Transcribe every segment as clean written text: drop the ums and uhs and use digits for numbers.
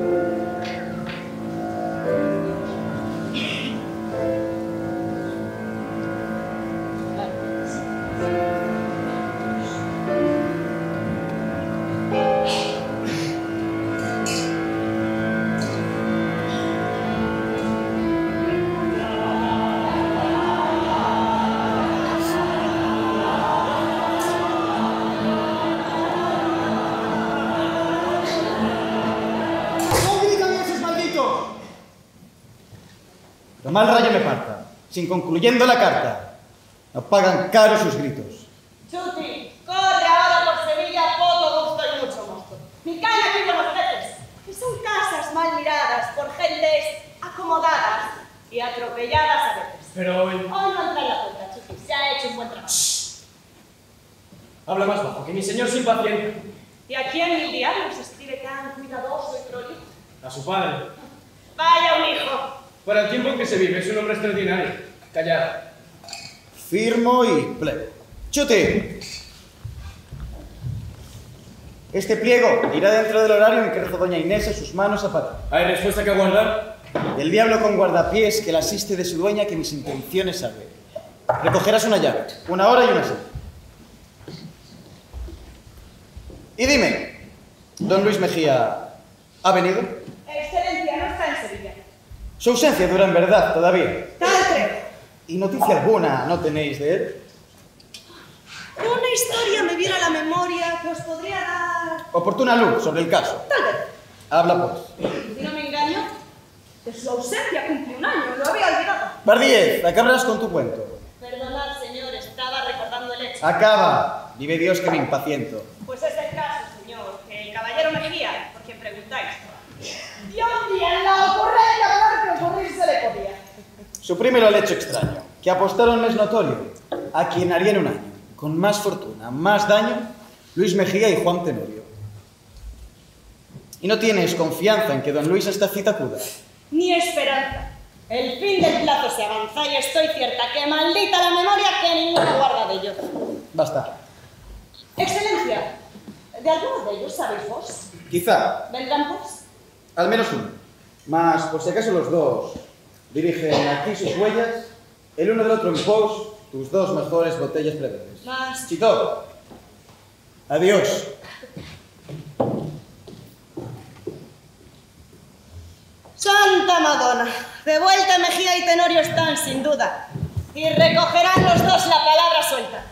Mal rayo me parta, sin concluyendo la carta. No pagan caro sus gritos. Chuti, corre ahora por Sevilla, poco gusto y mucho gusto. Ni caen aquí buenos jefes, que son casas mal miradas por gentes acomodadas y atropelladas a veces. Pero hoy... Hoy no entra en la cuenta, Chuti, se ha hecho un buen trabajo. Habla más bajo, que mi señor se impacienta. ¿Y a quién el diario se escribe tan cuidadoso y prolijo? A su padre. Vaya un hijo. Para el tiempo en que se vive, es un hombre extraordinario. Callado. Firmo y plego. ¡Chuti! Este pliego irá dentro del horario en que dejó doña Inés en sus manos a parar. ¿Hay respuesta que aguardar? El diablo con guardapiés que la asiste de su dueña que mis intenciones sabe. Recogerás una llave, una hora y una sed. Y dime, ¿don Luis Mejía ha venido? Excelencia, no está en Sevilla. Su ausencia dura en verdad todavía. Tal creo. ¿Y noticia alguna no tenéis de él? Una historia me viene a la memoria que os podría dar... Oportuna luz sobre el caso. Tal vez. Habla pues. Si no me engaño, de su ausencia cumple un año, lo había olvidado. Bardíez, acabarás con tu cuento. Perdonad, señor, estaba recordando el hecho. Acaba. Vive Dios que me impaciento. Pues es el caso, señor, que el caballero Mejía, por quien preguntáis, dio un día en la ocurrencia para que ocurrirse le podía. Suprímelo al hecho extraño, que apostaron es notorio, a quien haría en un año, con más fortuna, más daño, Luis Mejía y Juan Tenorio. ¿Y no tienes confianza en que don Luis esta cita acuda? Ni esperanza. El fin del plazo se avanza y estoy cierta que maldita la memoria que ninguno guarda de ellos. Basta. Excelencia, ¿de alguno de ellos sabéis vos? Quizá, ¿Vendrán pues? al menos uno. Mas, por si acaso los dos dirigen aquí sus huellas, el uno del otro en pos, tus dos mejores botellas previas. Mas... Chito, adiós. ¡Santa Madonna! De vuelta Mejía y Tenorio están, sin duda. Y recogerán los dos la palabra suelta.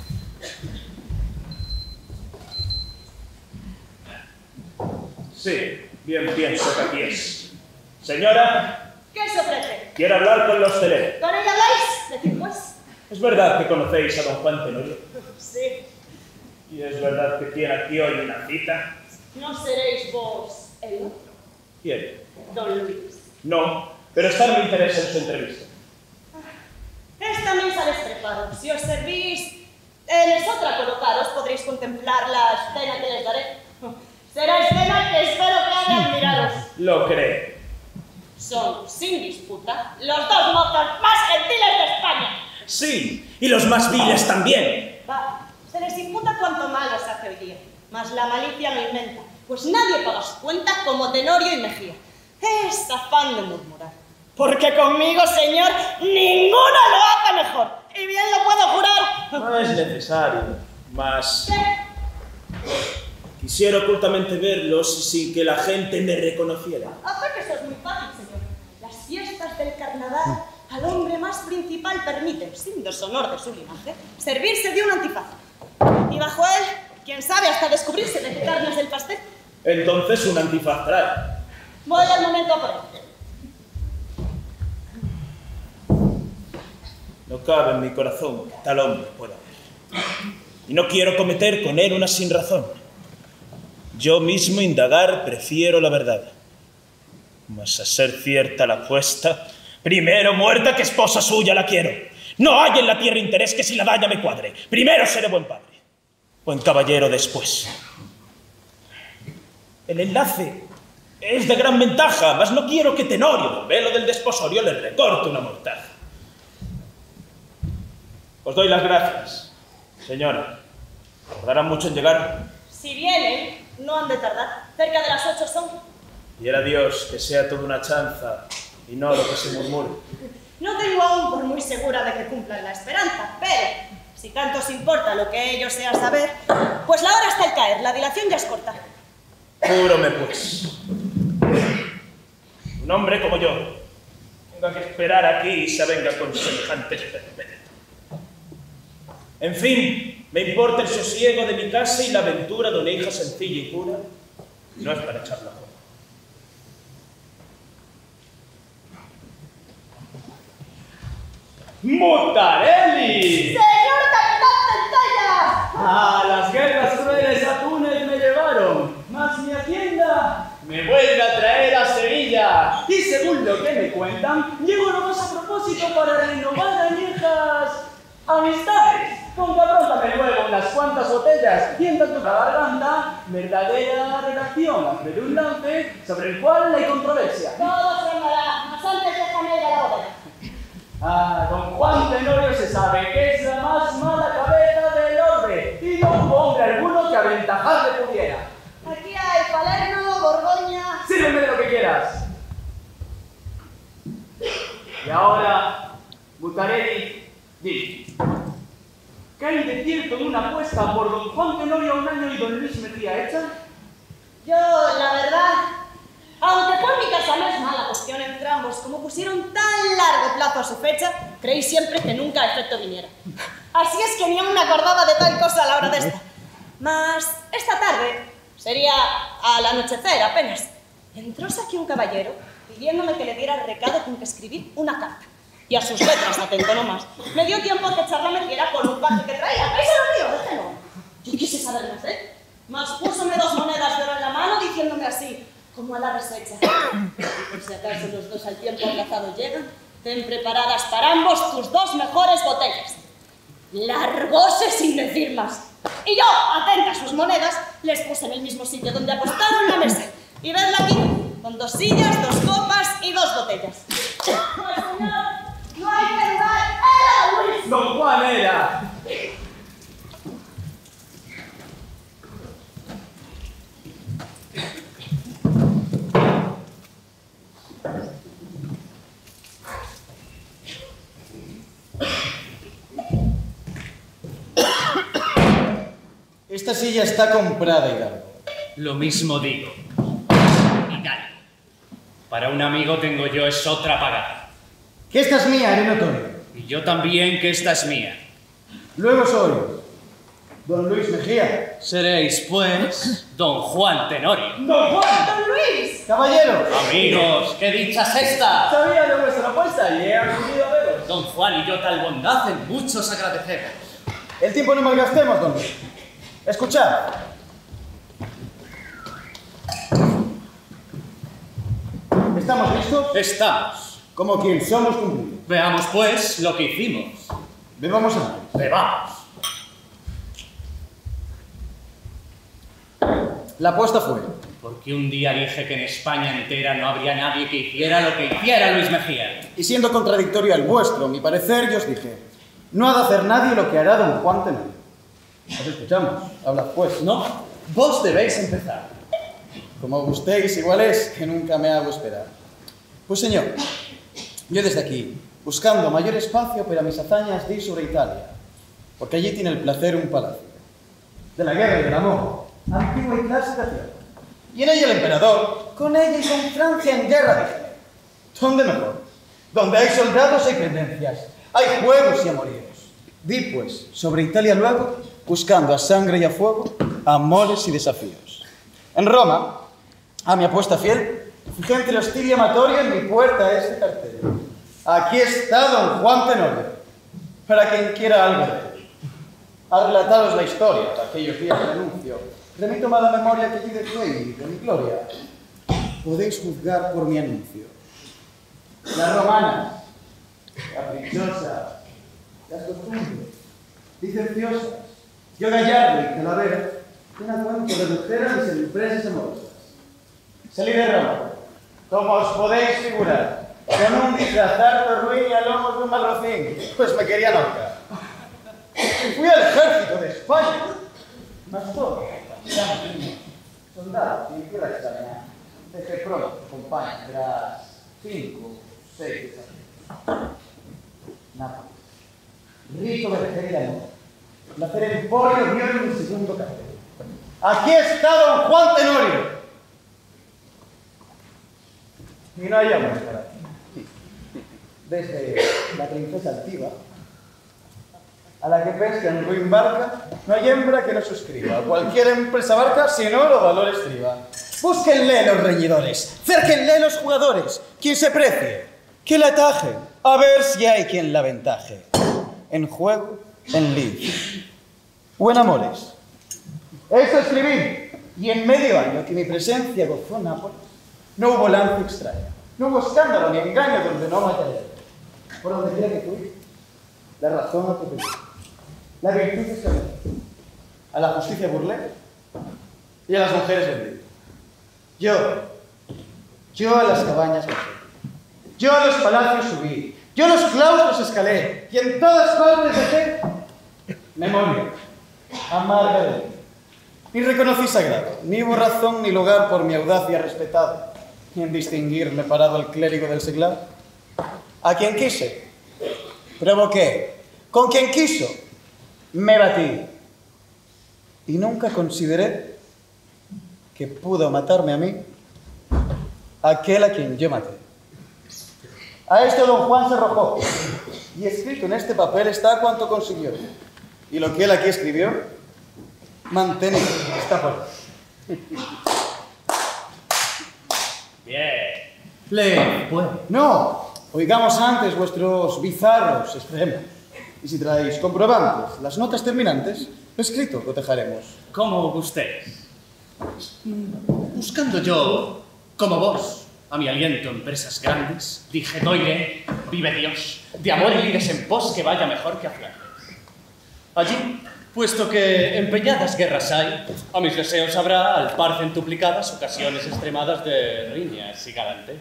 Sí, bien pienso que aquí es. Señora, ¿Qué se ofrece? quiero hablar con los celeros. ¿Con ella habláis? Decid pues. ¿Es verdad que conocéis a don Juan Tenorio? Sí. ¿Y es verdad que tiene aquí hoy una cita? ¿No seréis vos el otro? ¿Quién? Don Luis. No, pero está en mi interés en su entrevista. Esta mesa les preparo. Si os servís en otra colocaros, podréis contemplar la escena que les daré. Será escena que espero que haga admiraros. Lo creo. Son, sin disputa, los dos mozos más gentiles de España. Sí, y los más viles también. Va, se les imputa cuanto malo se hace hoy día, mas la malicia lo inventa, pues nadie paga su cuenta como Tenorio y Mejía. Es afán de murmurar, porque conmigo, señor, ninguno lo hace mejor, y bien lo puedo jurar. No es necesario, mas ¿Qué? quisiera ocultamente verlos sin que la gente me reconociera. Hace que eso es muy fácil, señor. Las fiestas del carnaval al hombre más principal permiten, sin deshonor de su linaje, servirse de un antifaz. Y bajo él, quién sabe, hasta descubrirse de qué carne es el pastel. Entonces un antifaz trae. Voy al momento a por él. No cabe en mi corazón que tal hombre pueda haber. Y no quiero cometer con él una sinrazón. Yo mismo indagar prefiero la verdad. Mas a ser cierta la apuesta, primero muerta que esposa suya la quiero. No hay en la tierra interés que si la daña me cuadre. Primero seré buen padre, buen caballero después. El enlace es de gran ventaja, mas no quiero que Tenorio, del velo del desposorio, le recorte una mortaja. Os doy las gracias, señora. ¿Tardarán mucho en llegar? Si vienen, no han de tardar. Cerca de las 8 son. Quiera Dios que sea toda una chanza y no lo que se murmure. No tengo aún por muy segura de que cumplan la esperanza, pero si tanto os importa lo que ellos sean saber, pues la hora está al caer, la dilación ya es corta. Júrome, pues. Un hombre como yo tenga que esperar aquí y se venga con semejantes perpetuos. En fin, me importa el sosiego de mi casa y la aventura de una hija sencilla y pura. No es para echarla fuera. ¡Mutarelli! ¡Señor capitán Centella! A las guerras crueles a Túnez me llevaron, mas mi hacienda me vuelve a traer a Sevilla. Y según lo que me cuentan, llego nomás a propósito para renovar añejas amistades. Con próntame luego unas cuantas botellas y en tanto la garganta, verdadera redacción redundante sobre el cual no hay controversia. Todo se armará, mas antes déjame ir a la bodega. Ah, don Juan Tenorio se sabe que es la más mala cabeza del orbe y no hubo hombre alguno que aventajarle pudiera. Aquí hay Palermo, Borgoña... Sírveme de lo que quieras. Y ahora, Mutarelli, di, ¿qué hay de cierto en una apuesta por don Juan Tenorio a un año y don Luis Mejía hecha? Yo, la verdad, aunque por mi casa no es mala cuestión entre ambos, como pusieron tan largo plazo a su fecha, creí siempre que nunca a efecto viniera. Así es que ni aún me acordaba de tal cosa a la hora de esta. Mas esta tarde, sería al anochecer apenas, entróse aquí un caballero pidiéndome que le diera el recado con que escribir una carta. Y a sus letras, atento nomás, me dio tiempo a que echar la metiera con un paje que traía. ¡Eso lo mío, déjelo! Yo quise saber más, mas púsome 2 monedas de oro en la mano diciéndome así, como a la desecha. Y por si acaso los dos al tiempo alcanzado llegan, ten preparadas para ambos tus 2 mejores botellas. Largóse sin decir más. Y yo, atenta a sus monedas, les puse en el mismo sitio donde apostaron la mesa. Y vedla aquí, con 2 sillas, 2 copas y 2 botellas. Pues señor, no hay que dudar, era Luis. Don Juan era. Esta silla está comprada, Hidalgo. Lo mismo digo. Hidalgo. Para un amigo tengo yo es otra pagada. Que esta es mía, haré notorio. Y yo también que esta es mía. Luego soy don Luis Mejía. Seréis, pues, don Juan Tenorio. Don Juan. ¡Don Luis! Caballero, Amigos, ¿qué dicha es esta? Sabía de vuestra apuesta y he acudido a veros. Don Juan y yo tal bondad en muchos agradecemos. el tiempo no malgastemos, don Luis. Escuchad. ¿Estamos listos? Estamos. Como quien somos cumplidos. Veamos, pues, lo que hicimos. Bebamos antes. Bebamos. La apuesta fue: Porque un día dije que en España entera no habría nadie que hiciera lo que hiciera Luis Mejía. y siendo contradictorio al vuestro, mi parecer, yo os dije: no ha de hacer nadie lo que hará don Juan Tenorio. Os escuchamos. Hablad pues. No, vos debéis empezar. Como gustéis, igual es que nunca me hago esperar. Pues señor, yo desde aquí, buscando mayor espacio para mis hazañas, di sobre Italia, porque allí tiene el placer un palacio, de la guerra y del amor, antigua y clásica tierra. Y en ella el emperador, con ella y con Francia en guerra, dije: ¿dónde mejor? Donde hay soldados hay pendencias, hay juegos y amoríos. Di pues sobre Italia luego, buscando a sangre y a fuego, amores y desafíos. En Roma, a mi apuesta fiel, fijé entre hostil y amatorio en mi puerta este cartel: aquí está don Juan Tenorio, para quien quiera algo de él. A relataros la historia de aquellos días de anuncio, remito mala memoria que allí dejé y de mi gloria. Podéis juzgar por mi anuncio. Las romanas, caprichosas, las costumbres, licenciosas, yo gallardo y calavera, una cuenta de mujeres mis empresas amorosas. Salí de Roma, como os podéis figurar, con un disfrazar ruin y a lomos de un malrocín, pues me querían ahorcar. Y fui al ejército de España, mas todo, soldados y tierra extraña, Deje pronto, compañero, tras 5, 6 años. Nápoles. Rico vegetariano. Placer emporio vio en el segundo cartel. Aquí está don Juan Tenorio. Y no hay hombres para ti. Desde la princesa altiva a la que pesca en ruin barca, no hay hembra que no suscriba. Cualquier empresa barca, si no, los valores estriba. Búsquenle los reñidores, cérquenle los jugadores. Quien se precie, que la ataje, a ver si hay quien la aventaje. En juego, en lid o en amores. Eso escribí, y en medio año que mi presencia gozó Nápoles, no hubo lance extraña, no hubo escándalo ni engaño donde no mataría. Por donde quiera que fui, la razón no te pedí. La virtud escalé, a la justicia burlé y a las mujeres vendí. Yo a las cabañas bajé, yo a los palacios subí, yo los claustros escalé y en todas partes dejé memoria amarga de mí. Ni reconocí sagrado, ni hubo razón ni lugar por mi audacia respetada, ni en distinguirme parado al clérigo del seglar. A quien quise, provoqué, con quien quiso, me batí. Y nunca consideré que pudo matarme a mí aquel a quien yo maté. A esto don Juan se arrojó, y escrito en este papel está cuanto consiguió. Y lo que él aquí escribió, mantenido, está por ahí. Bien. Lee, pues. No, oigamos antes vuestros bizarros extremos. Y si traéis comprobantes, las notas terminantes, lo escrito cotejaremos. ¿Cómo gustéis? Buscando yo, como vos, a mi aliento en presas grandes, dije, doire, vive Dios, de amor y lides en pos que vaya mejor que a Flandes. Allí, puesto que empeñadas guerras hay, a mis deseos habrá, al par centuplicadas, ocasiones extremadas de riñas y galantes.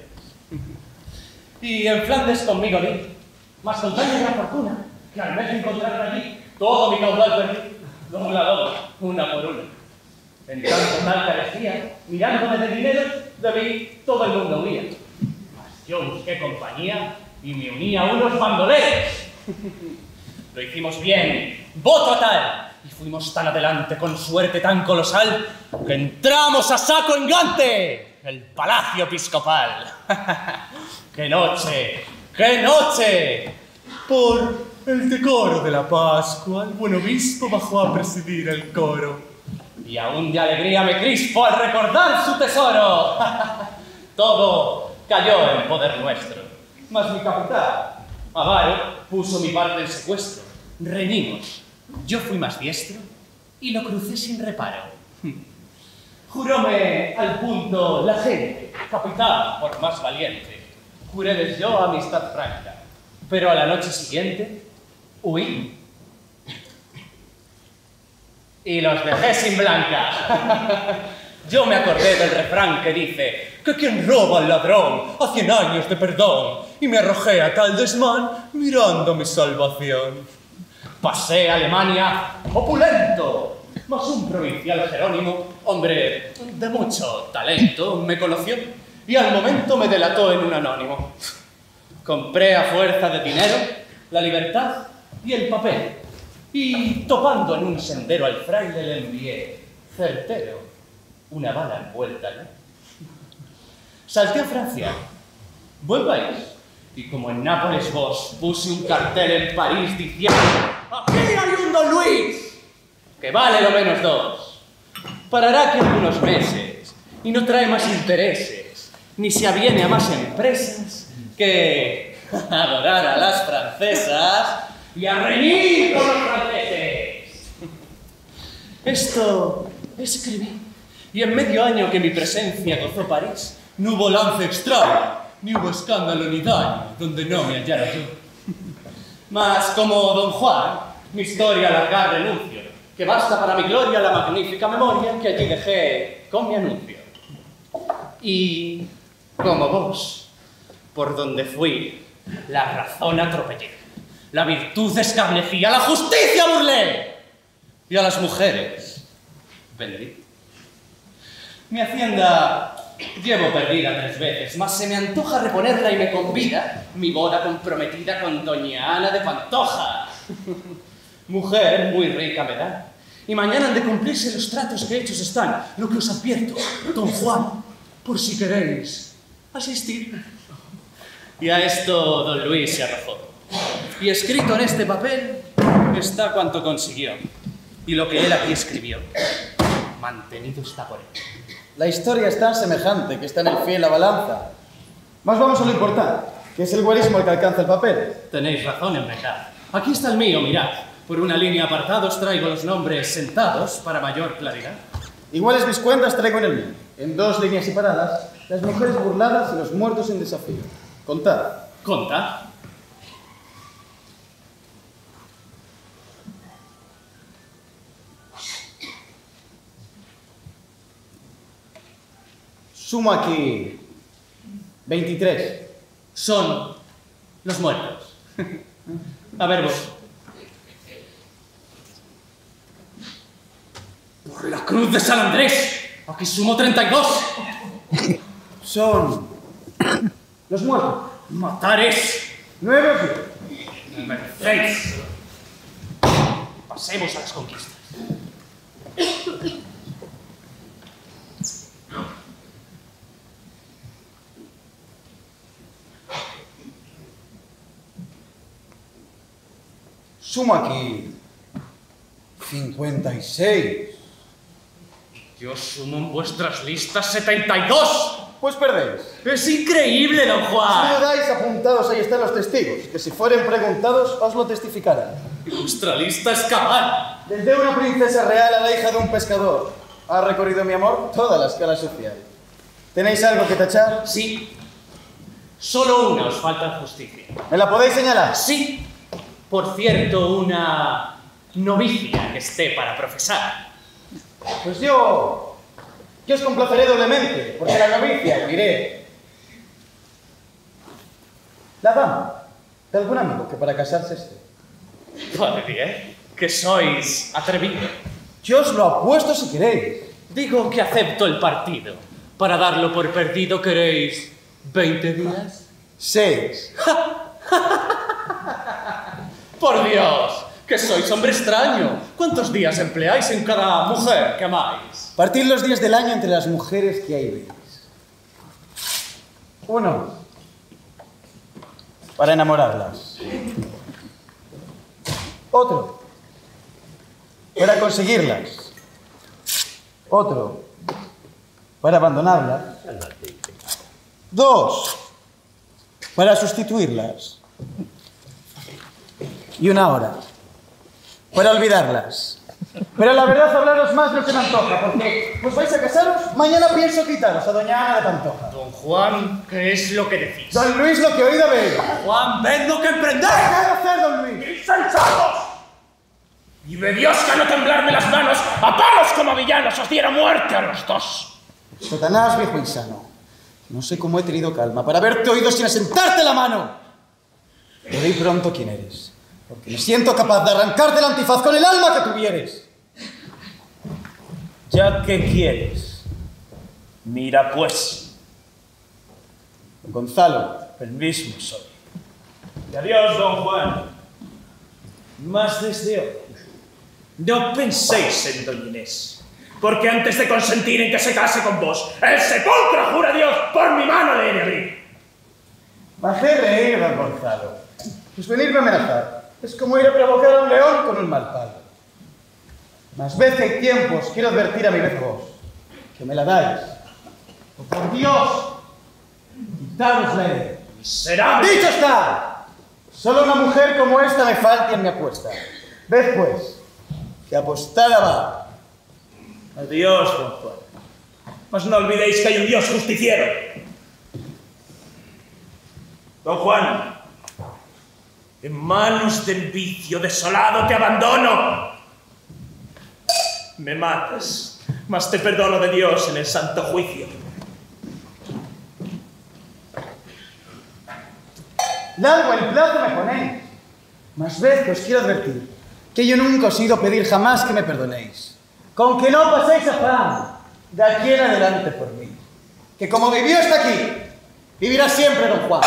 Y en Flandes conmigo di, mas con tal gran fortuna, que al vez de encontrar allí todo mi caudal perdí, doble a doble, una por una. En tanto tal carecía, mirándome de dinero, de mí todo el mundo huía. Mas yo busqué compañía y me uní a unos bandoleros. Lo hicimos bien, voto tal, y fuimos tan adelante con suerte tan colosal que entramos a saco engante el palacio episcopal. ¡Qué noche! ¡Qué noche! Por el decoro de la Pascua, el buen obispo bajó a presidir el coro. Y aún de alegría me crispo al recordar su tesoro. Todo cayó en poder nuestro. Mas mi capitán, avaro, puso mi parte en secuestro. Reñimos. Yo fui más diestro y lo crucé sin reparo. Juróme al punto la gente, capitán por más valiente. Juréles yo amistad franca. Pero a la noche siguiente, huí. Y los dejé sin blanca. Yo me acordé del refrán que dice que quien roba al ladrón a 100 años de perdón, y me arrojé a tal desmán mirando mi salvación. Pasé a Alemania opulento, mas un provincial Jerónimo, hombre de mucho talento, me conoció y al momento me delató en un anónimo. Compré a fuerza de dinero la libertad y el papel, y topando en un sendero al fraile le envié, certero, una bala envuelta, ¿no? Salté a Francia, buen país, y como en Nápoles vos puse un cartel en París diciendo: ¡aquí hay un don Luis, que vale lo menos 2! Parará aquí algunos meses, y no trae más intereses, ni se aviene a más empresas que adorar a las francesas y a reñir con los franceses. Esto escribí, y en medio año que mi presencia gozó París, no hubo lance extraño, ni hubo escándalo ni daño, donde no me hallara yo. Mas como don Juan, mi historia a largar renuncio, que basta para mi gloria la magnífica memoria que allí dejé con mi anuncio. Y como vos, por donde fui, la razón atropellé, la virtud escarnecí, a la justicia burlé, y a las mujeres vendí. Mi hacienda Llevo perdida 3 veces, mas se me antoja reponerla y me convida mi boda comprometida con doña Ana de Pantoja. Mujer muy rica me da. Y mañana han de cumplirse los tratos que hechos están. Lo que os advierto, don Juan, por si queréis asistir. Y a esto don Luis se arrojó. Y escrito en este papel está cuanto consiguió. Y lo que él aquí escribió, mantenido está por él. La historia es tan semejante que está en el pie de la balanza. Mas vamos a lo importante, que es el guarismo el que alcanza el papel. Tenéis razón en verdad. Aquí está el mío, mirad. Por una línea apartada os traigo los nombres sentados para mayor claridad. Iguales mis cuentas traigo en el mío. En 2 líneas separadas, las mujeres burladas y los muertos en desafío. Contad. Conta. Sumo aquí 23. Son los muertos. A ver vos. Por la cruz de San Andrés, aquí sumo 32. Son los muertos. Matares. 9. Número 6. Pasemos a las conquistas. Sumo aquí 56. Yo sumo en vuestras listas 72. Pues perdéis. ¡Es increíble, don Si Juan! dudáis, apuntados ahí están los testigos, que si fueren preguntados os lo testificarán. Vuestra lista es cabal. Desde una princesa real a la hija de un pescador, ha recorrido mi amor toda la escala social. ¿Tenéis algo que tachar? Sí. Solo una os falta justicia. ¿Me la podéis señalar? Sí. Por cierto, una novicia que esté para profesar. Pues yo os complaceré doblemente, porque la novicia, diré, la dama de algún amigo que para casarse esté. Padre, que sois atrevido. Yo os lo apuesto si queréis. Digo que acepto el partido. Para darlo por perdido, ¿queréis 20 días? 6. ¡Por Dios! ¡Que sois hombre extraño! ¿Cuántos días empleáis en cada mujer que amáis? Partid los días del año entre las mujeres que ahí veis. 1. Para enamorarlas. Otro. Para conseguirlas. Otro. Para abandonarlas. 2. Para sustituirlas. Y 1 hora para olvidarlas. Pero la verdad, hablaros más no se me antoja, porque pues vais a casaros, mañana pienso quitaros a doña Ana de Pantoja. Don Juan, ¿qué es lo que decís? Don Luis, lo que oído veis. Juan, ved lo que emprendéis. ¿Qué va a hacer, don Luis? ¡Insensatos! ¡Vive Dios que a no temblarme las manos, a palos como villanos os diera muerte a los dos! Satanás, viejo insano. No sé cómo he tenido calma para haberte oído sin asentarte la mano. Pero di pronto quién eres, porque me siento capaz de arrancarte el antifaz con el alma que tuvieres. Ya que quieres, mira pues. Gonzalo. El mismo soy. Y adiós, don Juan. Mas desde hoy, no penséis en doña Inés, porque antes de consentir en que se case con vos, el sepulcro, jura Dios, por mi mano le he de abrir. Bajé reír, don Gonzalo. Pues venirme a amenazar es como ir a provocar a un león con un mal palo. Más vez que hay tiempos, quiero advertir a mi vez vos, que me la dais. ¡O por Dios! ¡Quitárosla! ¡Miserable! ¡Dicho está! Solo una mujer como esta me falta en mi apuesta. Ved pues, que apostada va. Adiós, don Juan. Mas no olvidéis que hay un Dios justiciero. Don Juan, en manos del vicio desolado te abandono. Me matas, mas te perdono de Dios en el santo juicio. Largo el plazo me ponéis. Más vez que os quiero advertir que yo nunca os he ido a pedir jamás que me perdonéis. Con que no paséis afán de aquí en adelante por mí. que como vivió hasta aquí, vivirá siempre don Juan.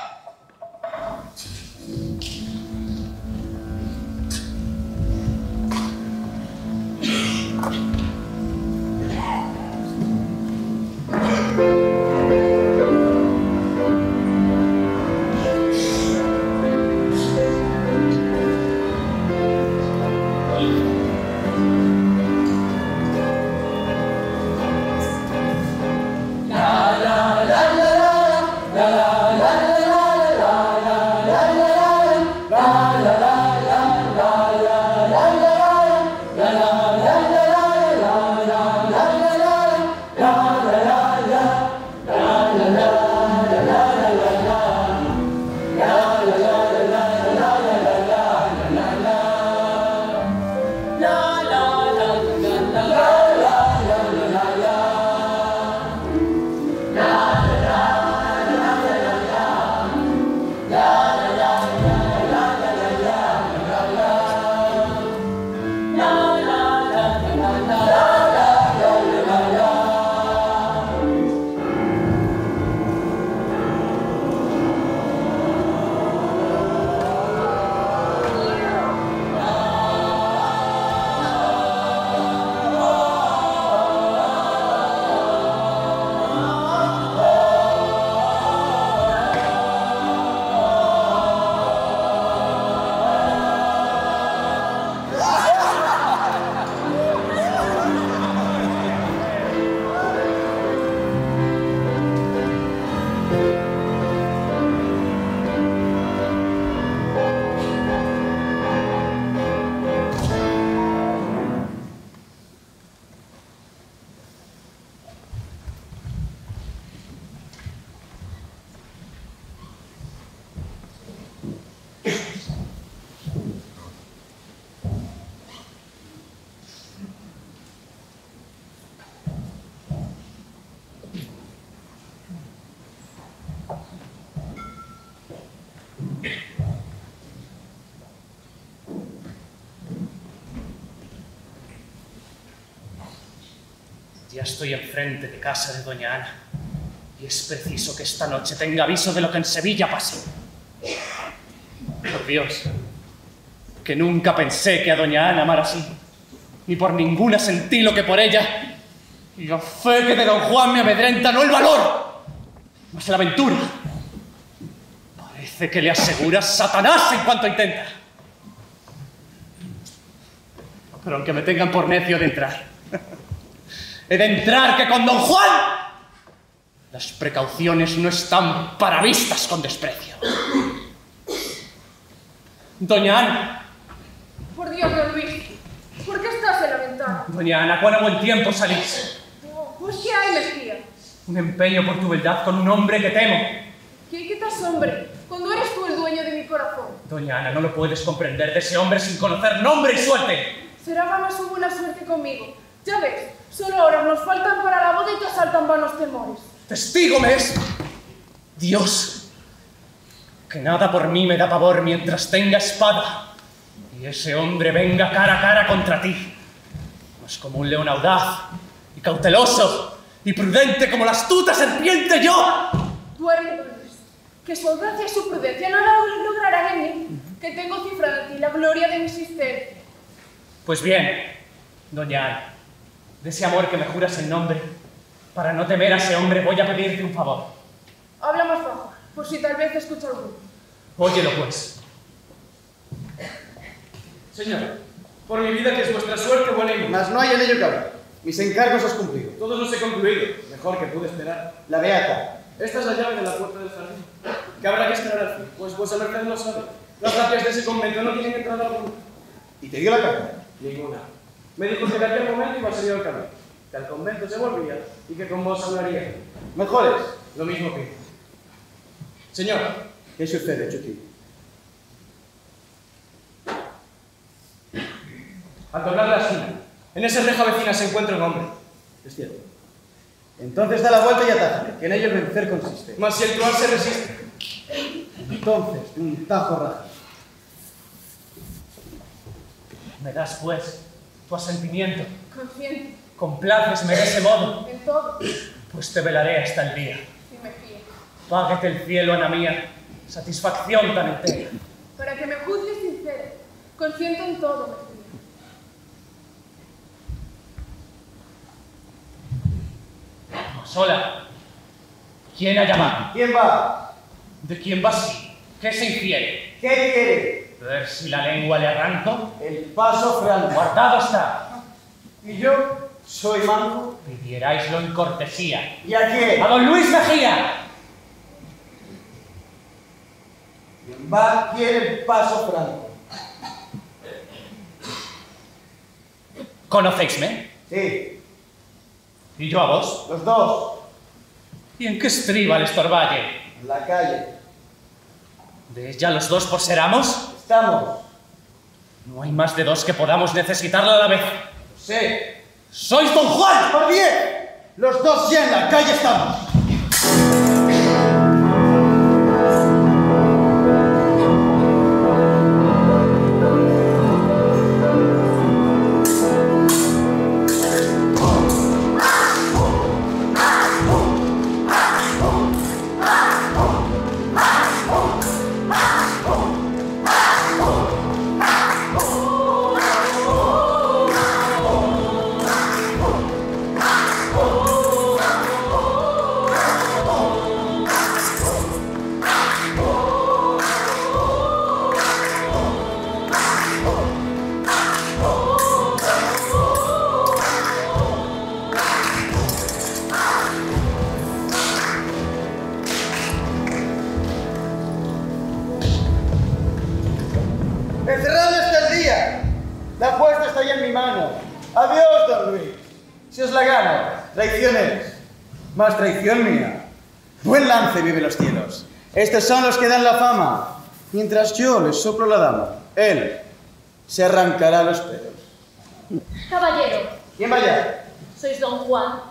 Ya estoy enfrente de casa de doña Ana, y es preciso que esta noche tenga aviso de lo que en Sevilla pase. Por Dios, que nunca pensé que a doña Ana amara así, ni por ninguna sentí lo que por ella, y la fe que de don Juan me amedrenta, no el valor, mas la aventura. Parece que le asegura Satanás en cuanto intenta. Pero aunque me tengan por necio de entrar, he de entrar que con don Juan las precauciones no están para vistas con desprecio. Doña Ana. Por Dios, don Luis, ¿por qué estás en la ventana? Doña Ana, ¿cuán a buen tiempo salís? No, pues ¿qué hay, Mejía? Un empeño por tu beldad con un hombre que temo. ¿Qué quitas, hombre? Cuando eres tú el dueño de mi corazón. Doña Ana, no lo puedes comprender de ese hombre sin conocer nombre y suerte. Será vana su buena suerte conmigo. Ya ves, solo horas nos faltan para la boda y te asaltan vanos temores. Testigo me es Dios, que nada por mí me da pavor mientras tenga espada y ese hombre venga cara a cara contra ti. Mas como un león audaz y cauteloso y prudente como la astuta serpiente yo. Duerme, Luis, que su audacia y su prudencia no lograrán en mí, que tengo cifrada en ti la gloria de mi existencia. Pues bien, doña Ana, de ese amor que me juras en nombre, para no temer a ese hombre voy a pedirte un favor. Habla más bajo, por si tal vez escucha alguno. Óyelo pues. Señor, por mi vida que es vuestra suerte buena y buena. Mas no hay en ello que hablar. Mis encargos has cumplido. Todos los he concluido, mejor que pude esperar. La beata. Esta es la llave de la puerta del jardín. ¿Qué habrá que esperar al fin? Pues vuesa merced lo sabe. Las tapias de ese convento no tienen entrada alguna. ¿Y te dio la carta? Ninguna. Me dijo que de aquel momento iba a salir al camino, que al convento se volvía y que con vos hablaría. Mejores. Lo mismo que... Señor. ¿Qué sucede, Chuti? Al doblar la esquina, en esa reja vecina se encuentra un hombre. Es cierto. Entonces da la vuelta y atájale, que en ello el vencer consiste. Mas si el truán se resiste. Entonces, de un tajo raja. Me das, pues, tu asentimiento. Consciente, Complácesme de ese modo. en todo. Pues te velaré hasta el día. Sí, Mejía. Páguete el cielo, Ana mía, satisfacción tan entera. Para que me juzgues sincero, consiento en todo, Mejía. Sola. ¿Quién ha llamado? ¿Quién va? ¿De quién va así? ¿Qué se infiere? ¿Qué quiere? Ver si la lengua le arranco. El paso franco. Guardado está. ¿Y yo? ¿Soy manco? Pidieráislo en cortesía. ¿Y a quién? ¡A don Luis Mejía! ¿Quién va? ¿Quiere el paso franco? ¿Conocéisme? Sí, ¿Y yo a vos? los dos. ¿Y en qué estriba el estorballe? En la calle. ¿De ya los dos por ser amos? Estamos. No hay más de dos que podamos necesitarla a la vez. Sí. ¡Sois don Juan! ¡Por bien! Los dos ya en la calle estamos. Encerrado está el día. La apuesta está ya en mi mano. Adiós, don Luis. Si os la gano, traición es. Más traición mía. Buen lance, vive los cielos. Estos son los que dan la fama. Mientras yo les soplo la dama, él se arrancará los pelos. Caballero, ¿Quién vaya? sois don Juan.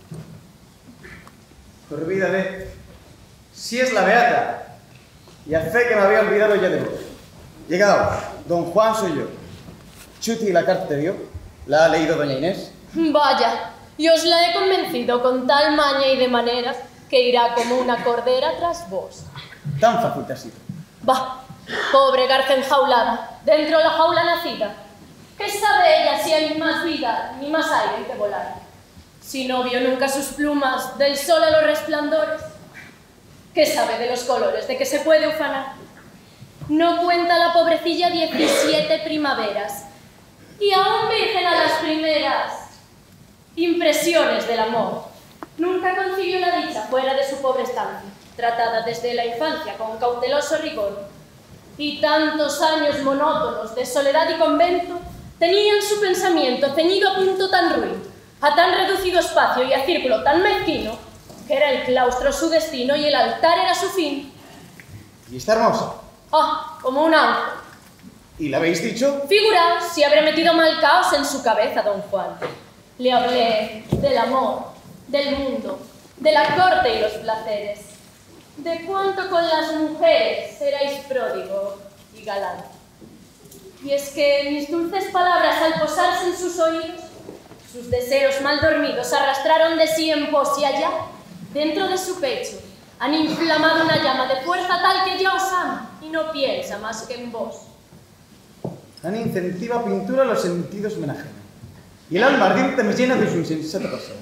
Olvídate. Si es la beata. Y a fe que me había olvidado ya de vos. Llegado, don Juan soy yo. Chuti, ¿la carta te dio? ¿La ha leído doña Inés? Vaya, y os la he convencido con tal maña y de maneras que irá como una cordera tras vos. Tan fácil te ha sido. Bah, pobre garza enjaulada, dentro la jaula nacida. ¿Qué sabe ella si hay más vida ni más aire que volar? Si no vio nunca sus plumas del sol a los resplandores. ¿Qué sabe de los colores de que se puede ufanar? No cuenta la pobrecilla 17 primaveras y aún virgen a las primeras impresiones del amor. Nunca concibió la dicha fuera de su pobre estancia, tratada desde la infancia con cauteloso rigor. Y tantos años monótonos de soledad y convento tenían su pensamiento ceñido a punto tan ruin, a tan reducido espacio y a círculo tan mezquino, que era el claustro su destino y el altar era su fin. ¿Y está hermosa? Ah, como un ángel. ¿Y la habéis dicho? Figuraos si habré metido mal caos en su cabeza, don Juan. Le hablé del amor, del mundo, de la corte y los placeres, de cuánto con las mujeres seráis pródigo y galán. Y es que mis dulces palabras al posarse en sus oídos, sus deseos mal dormidos arrastraron de sí en pos y allá, dentro de su pecho, han inflamado una llama de fuerza tal que ya os ama y no piensa más que en vos. Tan incentiva pintura los sentidos me enajenan. Y el alma ardiente me llena de su insensata pasión.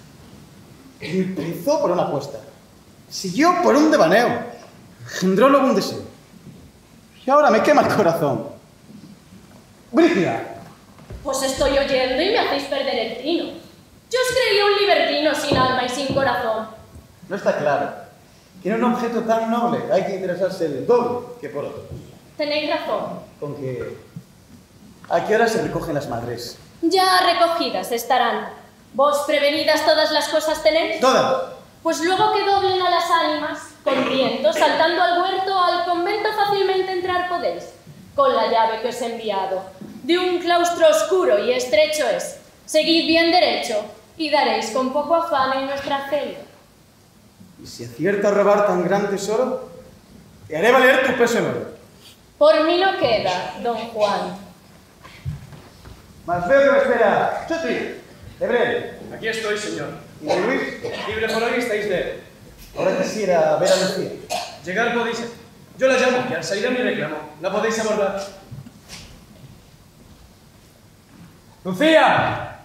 Empezó por una apuesta. Siguió por un devaneo. Engendró luego un deseo. Y ahora me quema el corazón. Brígida. Pues estoy oyendo y me hacéis perder el trino. Yo os creía un libertino sin alma y sin corazón. No está claro que en un objeto tan noble hay que interesarse el doble que por otro. Tenéis razón. Con que... ¿A qué hora se recogen las madres? Ya recogidas estarán. ¿Vos prevenidas todas las cosas tenéis? ¡Todas! Pues luego que doblen a las ánimas, con viento, saltando al huerto, al convento fácilmente entrar podéis, con la llave que os he enviado. De un claustro oscuro y estrecho es. Seguid bien derecho y daréis con poco afán en nuestra celda. Y si acierto a robar tan gran tesoro, te haré valer tu peso en oro. Por mí no queda, don Juan. Mas veo que me espera. Chuti, Lebrel. Aquí estoy, señor. ¿Y de Luis? Libre por hoy estáis de él. Ahora quisiera ver a Lucía. Llegar podéis. Yo la llamo y al salir a mi reclamo. La podéis abordar. ¡Lucía!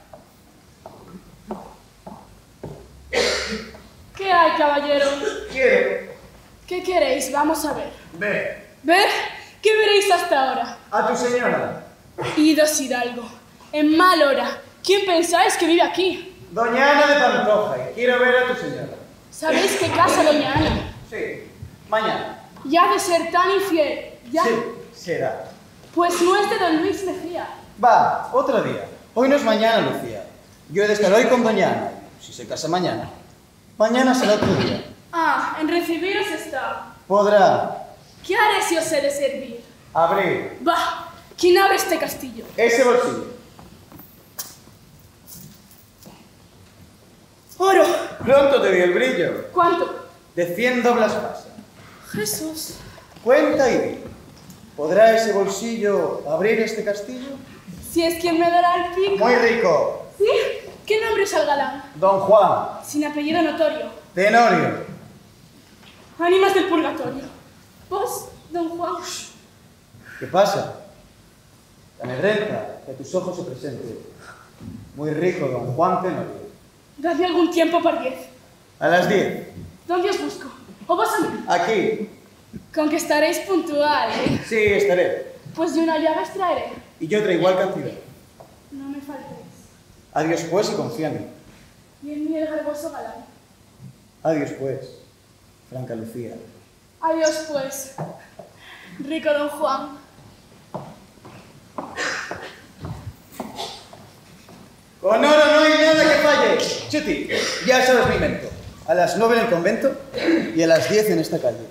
¿Qué hay, caballero? Quiero ¿Qué queréis? Vamos a ver. ver ¿Ver? ¿Qué veréis hasta ahora? a tu señora, Idos Hidalgo. En mal hora. ¿Quién pensáis que vive aquí? doña Ana de Pantoja, y quiero ver a tu señora. ¿Sabéis qué casa doña Ana? Sí, mañana. Y ha de ser tan infiel. Ya. Sí, será. Pues no es de don Luis Mejía. Va, otro día. Hoy no es mañana, Lucía. Yo he de estar hoy con doña Ana. Si se casa mañana, mañana será otro día. Ah, en recibiros está. Podrá ¿Qué haré si os he de servir? abrir Va, ¿quién abre este castillo? ese bolsillo. Oro. Pronto te di el brillo. ¿Cuánto? De 100 doblas pasa. Jesús. Cuenta y di. ¿Podrá ese bolsillo abrir este castillo? Si es quien me dará el pico. Muy rico. ¿Sí? ¿Qué nombre es el galán? Don Juan. Sin apellido notorio. Tenorio. Ánimas del purgatorio. ¿Vos, don Juan? ¿Qué pasa? Te amedrenta que a tus ojos se presente. Muy rico, don Juan Tenorio. Dadme algún tiempo para 10. A las 10. ¿Dónde os busco? ¿O vos a mí? Aquí. Con que estaréis puntual, ¿eh? Sí, estaré. Pues de una llave os traeré. Y yo otra igual cantidad. No me faltéis. Adiós pues y confía en mí. Y en mí el garboso galán. Adiós pues, Franca Lucía. Adiós, pues. Rico don Juan. Con oro no hay nada que falle. Chuti, ya sabes mi invento. A las 9 en el convento y a las 10 en esta calle.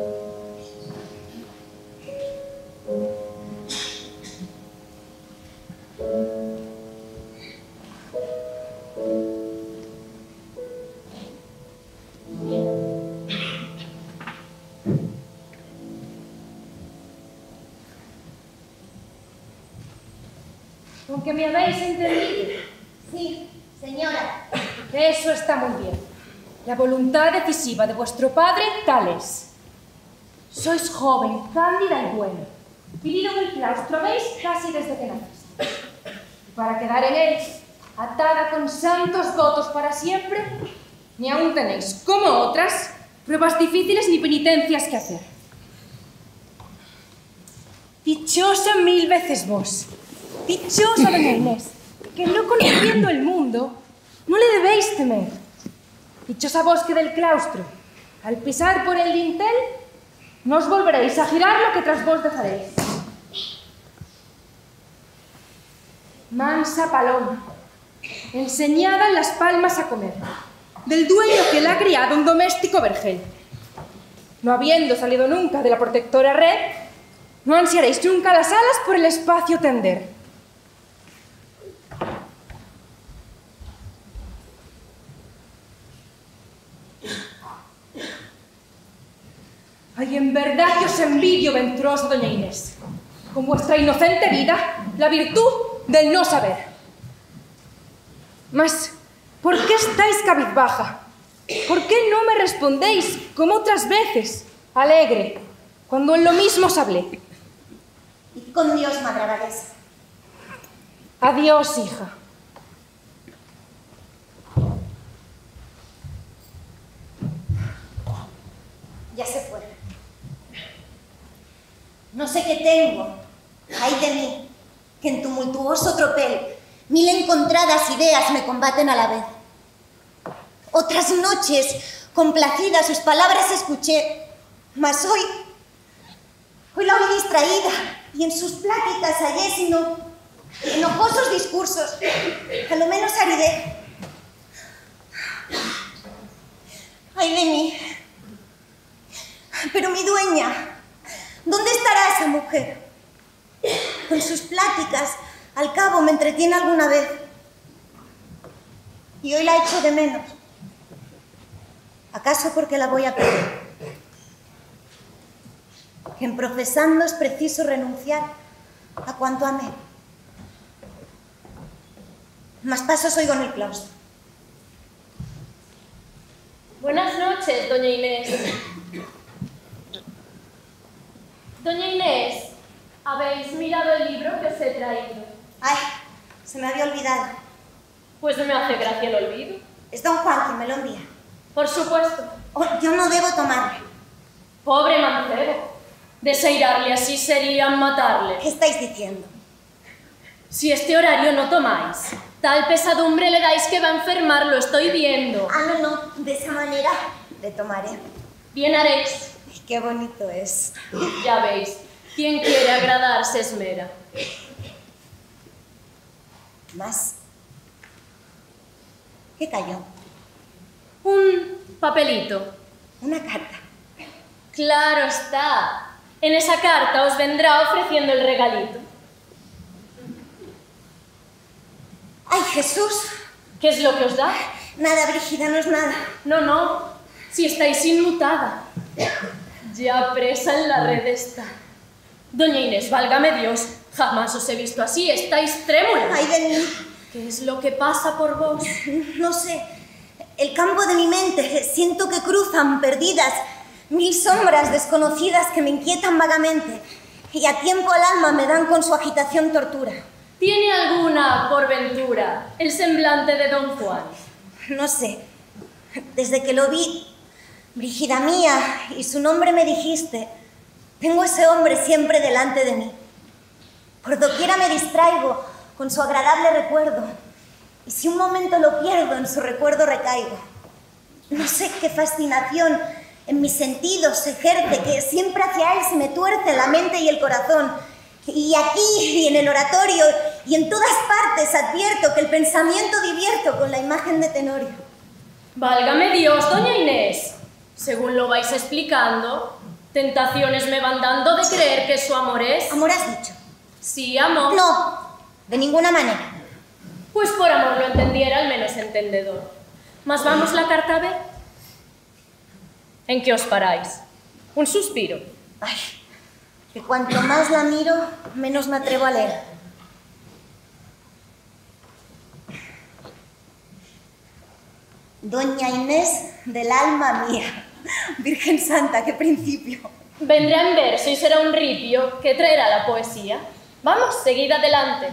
¿Con que me habéis entendido? Sí, señora. Eso está muy bien. La voluntad decisiva de vuestro padre tal es. Sois joven, cándida y buena. Vivido en el claustro, ¿veis? Casi desde que naciste. Y para quedar en él, atada con santos votos para siempre, ni aún tenéis, como otras, pruebas difíciles ni penitencias que hacer. Dichosa 1000 veces vos. Dichosa doña Inés, que no conociendo el mundo, no le debéis temer. Dichosa vos que del claustro, al pisar por el dintel, no os volveréis a girar lo que tras vos dejaréis. Mansa paloma, enseñada en las palmas a comer, del dueño que la ha criado un doméstico vergel. No habiendo salido nunca de la protectora red, no ansiaréis nunca las alas por el espacio tender. Ay, en verdad que os envidio, venturosa doña Inés, con vuestra inocente vida, la virtud del no saber. Mas, ¿por qué estáis cabizbaja? ¿Por qué no me respondéis, como otras veces, alegre, cuando en lo mismo os hablé? Y con Dios, madre abadesa. Adiós, hija. Ya se fue. No sé qué tengo, ay de mí, que en tumultuoso tropel 1000 encontradas ideas me combaten a la vez. Otras noches, complacida, sus palabras escuché, mas hoy la oí distraída y en sus pláticas hallé sino enojosos discursos, a lo menos aridez. Ay de mí, pero mi dueña, ¿dónde estará esa mujer? Con sus pláticas, al cabo me entretiene alguna vez. Y hoy la echo de menos. ¿Acaso porque la voy a perder? Que en profesando es preciso renunciar a cuanto amé. Más pasos oigo en el claustro. Buenas noches, doña Inés. Doña Inés, ¿habéis mirado el libro que os he traído? Ay, se me había olvidado. Pues no me hace gracia el olvido. Es don Juan quien me lo envía. Por supuesto. Oh, yo no debo tomarle. Pobre mancebo. Deseirarle así sería matarle. ¿Qué estáis diciendo? Si este horario no tomáis, tal pesadumbre le dais que va a enfermar, lo estoy viendo. Ah, no, de esa manera le tomaré. Bien haréis. Qué bonito es. Ya veis, quien quiere agradar se esmera. ¿Más? ¿Qué cayó? Un papelito. Una carta. Claro está. En esa carta os vendrá ofreciendo el regalito. ¡Ay, Jesús! ¿Qué es lo que os da? Nada, Brígida, no es nada. No, no. Si estáis inmutada. Ya presa en la red está. Doña Inés, válgame Dios, jamás os he visto así, estáis trémulas. ¡Ay, de mí! ¿Qué es lo que pasa por vos? No sé. El campo de mi mente, siento que cruzan perdidas 1000 sombras desconocidas que me inquietan vagamente y a tiempo al alma me dan con su agitación tortura. ¿Tiene alguna, por ventura, el semblante de don Juan? No sé. Desde que lo vi, Brígida mía, y su nombre me dijiste, tengo ese hombre siempre delante de mí. Por doquiera me distraigo con su agradable recuerdo, y si un momento lo pierdo, en su recuerdo recaigo. No sé qué fascinación en mis sentidos se ejerce, que siempre hacia él se me tuerce la mente y el corazón. Y aquí, y en el oratorio, y en todas partes advierto que el pensamiento divierto con la imagen de Tenorio. Válgame Dios, doña Inés. Según lo vais explicando, Tentaciones me van dando de creer que su amor es... Amor has dicho. Sí, amor. No, de ninguna manera. Pues por amor lo entendiera al menos entendedor. Mas vamos la carta B. ¿En qué os paráis? Un suspiro. Ay, que cuanto más la miro, menos me atrevo a leer. Doña Inés del alma mía. Virgen Santa, qué principio. Vendrá en verso y será un ripio que traerá la poesía. Vamos, seguid adelante.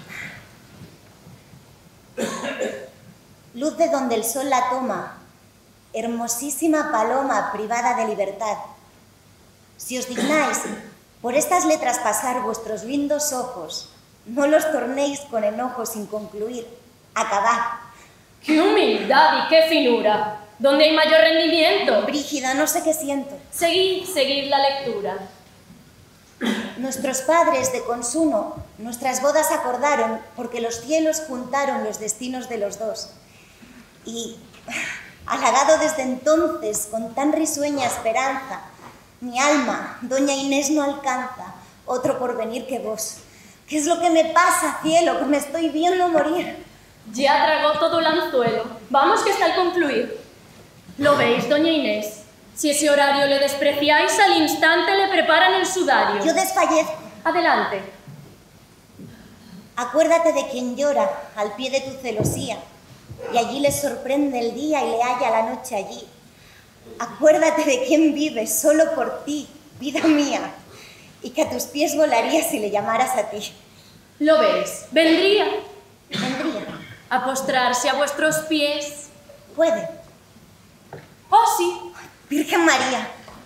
Luz de donde el sol la toma, hermosísima paloma privada de libertad. Si os dignáis por estas letras pasar vuestros lindos ojos, no los tornéis con enojo sin concluir. Acabad. ¡Qué humildad y qué finura! ¿Dónde hay mayor rendimiento? Brígida, no sé qué siento. Seguid la lectura. Nuestros padres de consuno nuestras bodas acordaron porque los cielos juntaron los destinos de los dos. Y, halagado desde entonces con tan risueña esperanza, mi alma, doña Inés, no alcanza otro porvenir que vos. ¿Qué es lo que me pasa, cielo, que me estoy viendo morir? Ya tragó todo el anzuelo. Vamos, que está al concluir. ¿Lo veis, doña Inés? Si ese horario le despreciáis, al instante le preparan el sudario. Yo desfallezco. Adelante. Acuérdate de quien llora al pie de tu celosía, y allí le sorprende el día y le halla la noche allí. Acuérdate de quien vive solo por ti, vida mía, y que a tus pies volaría si le llamaras a ti. ¿Lo veis? Vendría Vendría. a postrarse a vuestros pies. Puede. Oh, sí. Virgen María,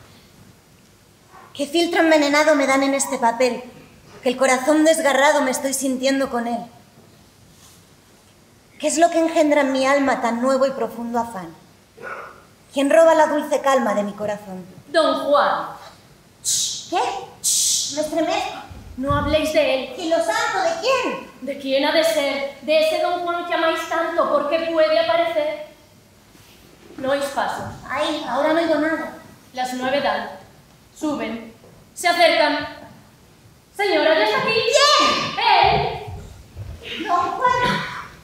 qué filtro envenenado me dan en este papel, que el corazón desgarrado me estoy sintiendo con él. ¿Qué es lo que engendra en mi alma tan nuevo y profundo afán? ¿Quién roba la dulce calma de mi corazón? Don Juan. ¿Qué? Me estremezco. No habléis de él. ¿Y lo santo de quién? ¿De quién ha de ser? De ese don Juan que amáis tanto, ¿por qué puede aparecer? No oís pasos. Ay, ahora no oigo nada. Las 9 dan. Suben. Se acercan. Señora, ¿ya está aquí? ¿Quién? Él. Don Juan.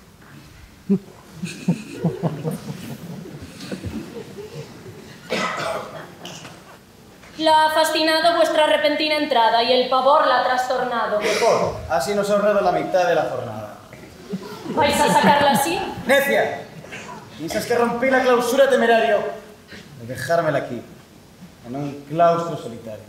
La ha fascinado vuestra repentina entrada y el pavor la ha trastornado. Mejor, así nos ha ahorrado la mitad de la jornada. ¿Vais a sacarla así? ¡Necia! ¿Piensas que rompí la clausura, temerario? De dejármela aquí, en un claustro solitario.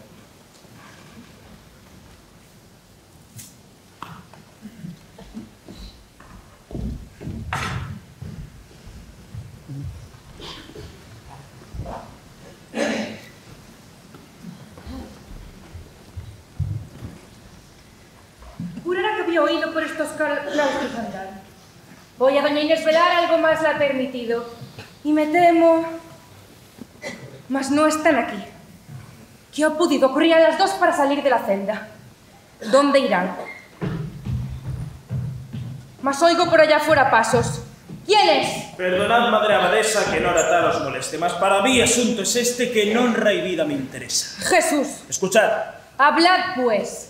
Jurara que había oído por estos claustros andar. Voy a doña Inés velar, algo más la ha permitido. Y me temo... Mas no están aquí. ¿Qué ha podido ocurrir a las dos para salir de la celda? ¿Dónde irán? Mas oigo por allá fuera pasos. ¿Quién es? Perdonad, madre abadesa, que no ahora tal os moleste, mas para mí asunto es este que en honra y vida me interesa. Jesús. Escuchad. Hablad, pues.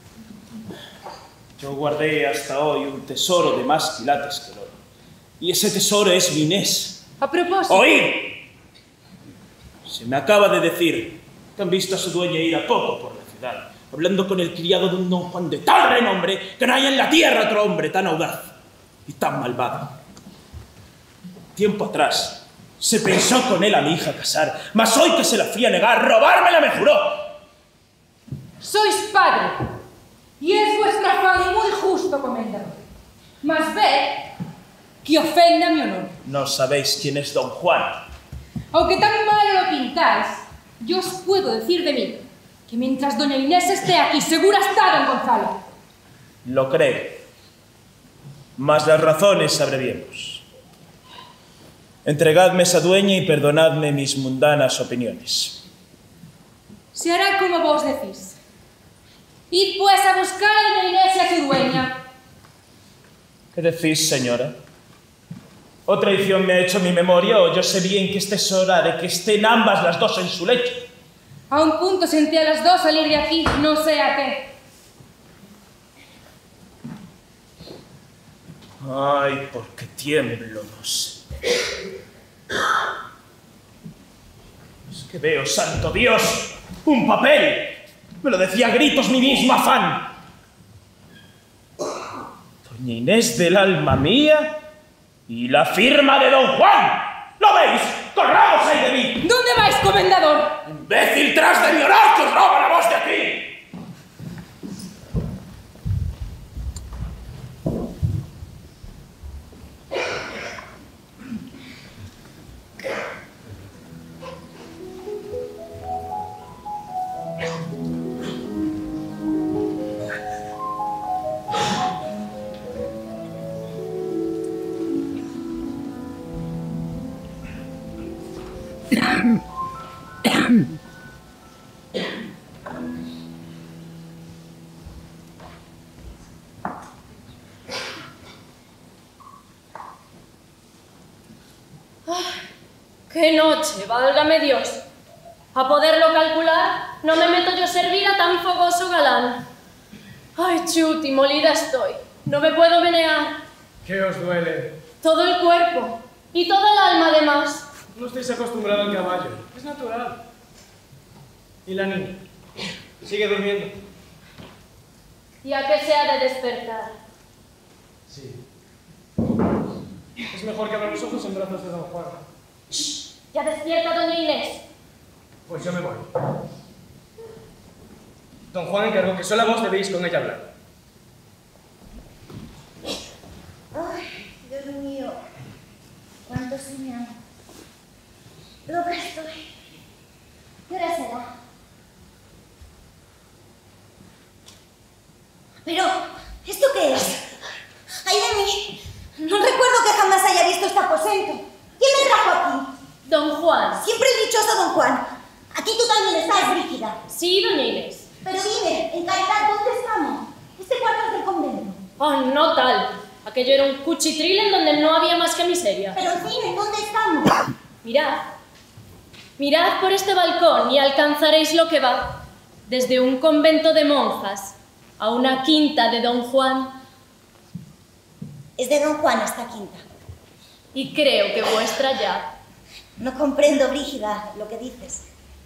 Yo guardé hasta hoy un tesoro de más quilates que el oro. Y ese tesoro es mi Inés. A propósito... ¡Oíd! Se me acaba de decir que han visto a su dueña ir a poco por la ciudad, hablando con el criado de un don Juan de tal renombre que no hay en la tierra otro hombre tan audaz y tan malvado. Tiempo atrás se pensó con él a mi hija casar, mas hoy que se la fui a negar, robármela me juró. Sois padre, y es vuestro afán muy justo, comendador. Mas ved que ofende a mi honor. No sabéis quién es don Juan. Aunque tan malo lo pintáis, yo os puedo decir de mí que mientras doña Inés esté aquí, segura está don Gonzalo. Lo creo, mas las razones abreviemos. Entregadme esa dueña y perdonadme mis mundanas opiniones. Se hará como vos decís. Id pues a buscar a doña Inés y a su dueña. ¿Qué decís, señora? ¿O traición me ha hecho mi memoria, o yo sé bien que es hora de que estén ambas las dos en su lecho? A un punto sentí a las dos salir de aquí, no sé a qué. Ay, por qué tiemblo, no sé. Es que veo, santo Dios, un papel. Me lo decía a gritos mi mismo afán. Doña Inés del alma mía y la firma de don Juan. ¿Lo veis? ¡Corramos ahí de mí! ¿Dónde vais, comendador? ¡Imbécil, tras de mi honor, que os roba la voz de aquí! ¡Qué noche, válgame Dios! A poderlo calcular, no me meto yo a servir a tan fogoso galán. Ay, Chuti, molida estoy. No me puedo menear. ¿Qué os duele? Todo el cuerpo y toda el alma además. No estáis acostumbrado al caballo. Es natural. ¿Y la niña? ¿Sigue durmiendo? ¿Y a qué se ha de despertar? Sí. Es mejor que abra los ojos en brazos de don Juan. Ya despierta doña Inés. Pues yo me voy. Don Juan encargó que sola vos debéis con ella hablar. Ay, Dios mío. Cuánto soñado. Loca estoy. ¿Qué hora será? Pero, ¿esto qué es? ¡Ay de mí! No recuerdo que jamás haya visto este aposento. ¿Quién me trajo aquí? Don Juan. Siempre el dichoso don Juan. Aquí tú también estás, Brígida. Sí, doña Inés. Pero dime, en Caridad, ¿dónde estamos? Este cuarto es del convento. Oh, no tal. Aquello era un cuchitril en donde no había más que miseria. Pero en fin, ¿en dónde estamos? Mirad. Mirad por este balcón y alcanzaréis lo que va. Desde un convento de monjas a una quinta de don Juan. Es de don Juan esta quinta. Y creo que vuestra ya. No comprendo, Brígida, lo que dices.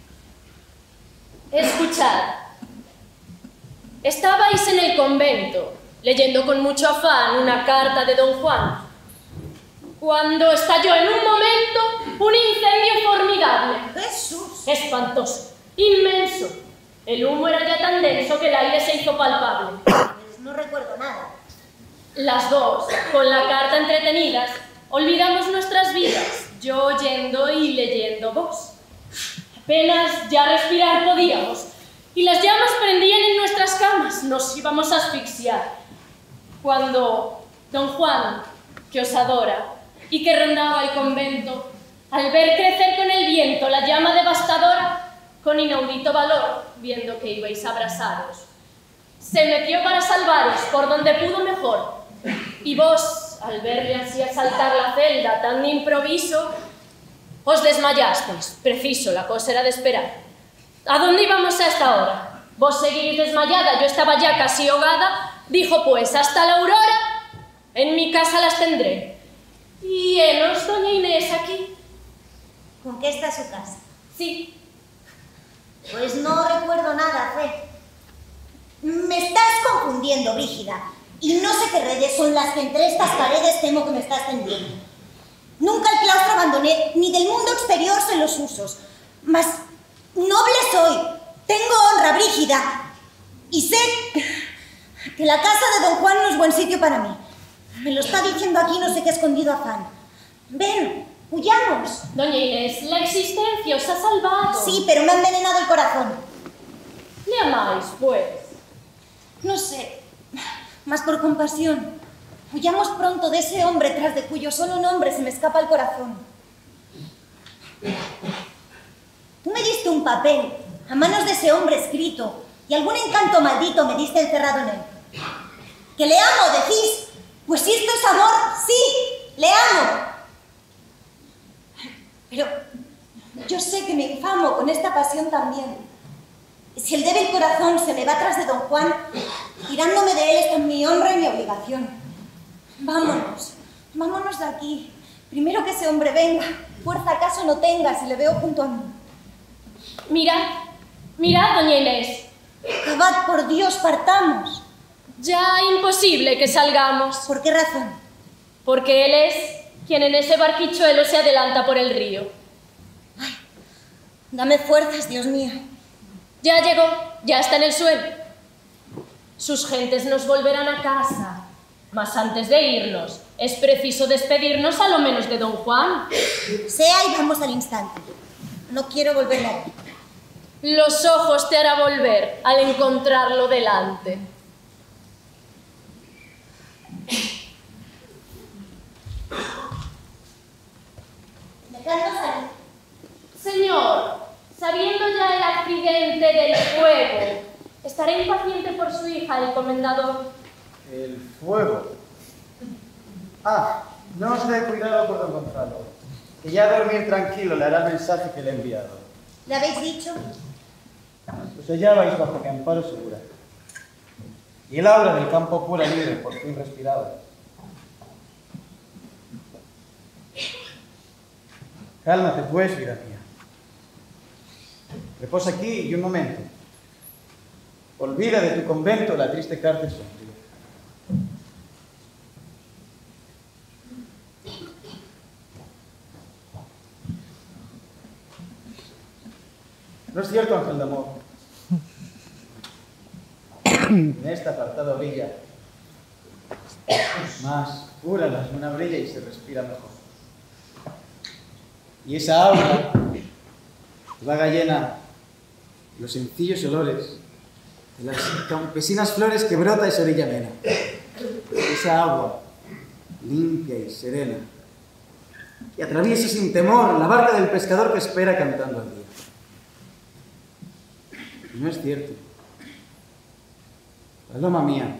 Escuchad. Estabais en el convento, leyendo con mucho afán una carta de don Juan, cuando estalló en un momento un incendio formidable. ¡Jesús! Espantoso, inmenso. El humo era ya tan denso que el aire se hizo palpable. Pues no recuerdo nada. Las dos, con la carta entretenidas, olvidamos nuestras vidas, yo oyendo y leyendo vos. Apenas ya respirar podíamos, y las llamas prendían en nuestras camas, nos íbamos a asfixiar. Cuando don Juan, que os adora y que rondaba el convento, al ver crecer con el viento la llama devastadora, con inaudito valor, viendo que ibais a abrasaros, se metió para salvaros por donde pudo mejor, y vos, al verle así asaltar la celda tan de improviso, os desmayasteis. Preciso, la cosa era de esperar. ¿A dónde íbamos a esta hora? Vos seguís desmayada, yo estaba ya casi ahogada. Dijo pues, hasta la aurora, en mi casa las tendré. Y henos, doña Inés, aquí. ¿Con qué está su casa? Sí. Pues no recuerdo nada, Fe. Me estás confundiendo, Brígida. Y no sé qué redes son las que entre estas paredes temo que me estás tendiendo. Nunca el claustro abandoné, ni del mundo exterior sé los usos. Mas noble soy, tengo honra, Brígida. Y sé que la casa de don Juan no es buen sitio para mí. Me lo está diciendo aquí no sé qué escondido afán. Ven, huyamos. Doña Inés, la existencia os ha salvado. Sí, pero me ha envenenado el corazón. ¿Le amáis, pues? No sé, más por compasión. Huyamos pronto de ese hombre tras de cuyo solo nombre se me escapa el corazón. Tú me diste un papel a manos de ese hombre escrito y algún encanto maldito me diste encerrado en él. ¿Que le amo, decís? Pues si esto es amor, sí, le amo. Pero yo sé que me infamo con esta pasión también. Si el débil corazón se me va tras de don Juan, tirándome de él está mi honra y mi obligación. Vámonos, vámonos de aquí. Primero que ese hombre venga, fuerza acaso no tenga si le veo junto a mí. Mirad, mirad, doña Inés. Abad, por Dios, partamos. Ya imposible que salgamos. ¿Por qué razón? Porque él es quien en ese barquichuelo se adelanta por el río. Ay, dame fuerzas, Dios mío. Ya llegó, ya está en el suelo. Sus gentes nos volverán a casa. Mas antes de irnos, es preciso despedirnos a lo menos de don Juan. Sea y vamos al instante. No quiero volver a ver. Los ojos te hará volver al encontrarlo delante. Dejadnos salir. Señor, sabiendo ya el accidente del fuego, estaré impaciente por su hija, el comendador. El fuego. Ah, no os dé cuidado por don Gonzalo, que ya a dormir tranquilo le hará el mensaje que le he enviado. ¿Le habéis dicho? Os hallabais bajo mi amparo segura, y el aura del campo pura y libre por fin respiraba. Cálmate pues, vida mía. Reposa aquí y un momento. Olvida de tu convento la triste cárcel sombría. No es cierto, ángel de amor. En esta apartada orilla, más pura la luna brilla y se respira mejor. Y esa aura vaga llena de los sencillos olores de las campesinas flores que brota esa orilla amena. Esa agua limpia y serena que atraviesa sin temor la barca del pescador que espera cantando al día. Y no es cierto. Paloma mía,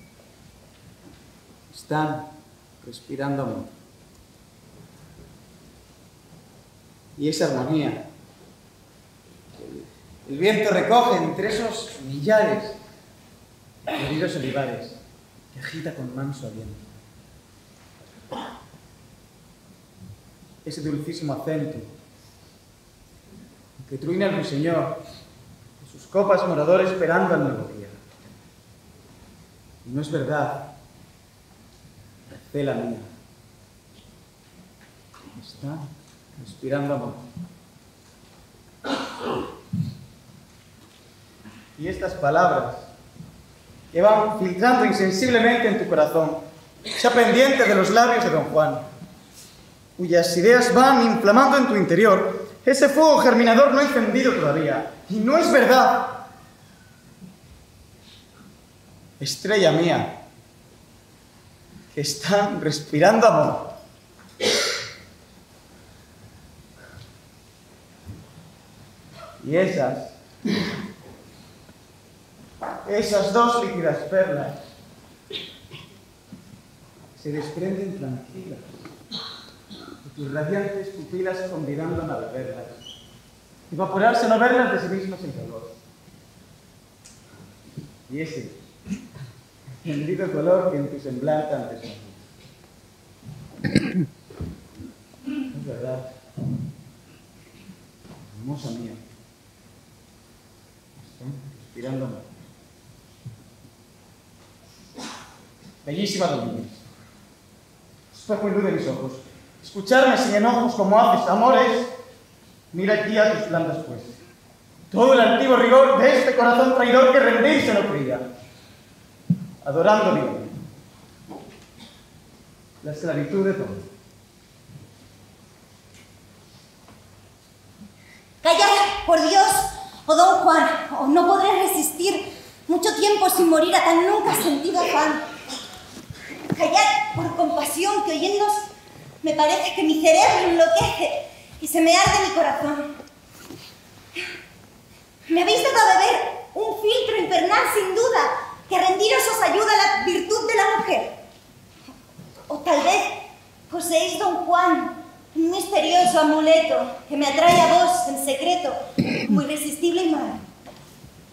están respirando amor. Y esa armonía, el viento recoge entre esos millares de heridos olivares que agita con manso aliento. Ese dulcísimo acento que truena el ruiseñor de sus copas morador esperando al nuevo día. Y no es verdad, Cela mía, está respirando amor. Y estas palabras que van filtrando insensiblemente en tu corazón, sea pendiente de los labios de don Juan, cuyas ideas van inflamando en tu interior ese fuego germinador no encendido todavía. Y no es verdad. Estrella mía, que están respirando amor. Y esas dos líquidas perlas se desprenden tranquilas de tus radiantes pupilas convidando a navegarlas, evaporarse a no verlas de sí mismas en calor. Y ese encendido color que en tu semblante antes no. Es verdad, hermosa mía, estoy respirando amor. Bellísima Dominguez, espejo y luz de mis ojos, escucharme sin enojos como haces, amores, mira aquí a tus blandas pues. Todo el antiguo rigor de este corazón traidor que rendirse no quería, adorando mi vida, la esclavitud de todo. Callad, por Dios, oh don Juan, o no podré resistir mucho tiempo sin morir a tan nunca sentido afán. Callad por compasión, que oyéndoos me parece que mi cerebro enloquece y se me arde mi corazón. Me habéis dado a beber un filtro infernal sin duda, que a rendiros os ayuda la virtud de la mujer. O tal vez poseéis, don Juan, un misterioso amuleto que me atrae a vos en secreto, muy irresistible y mal.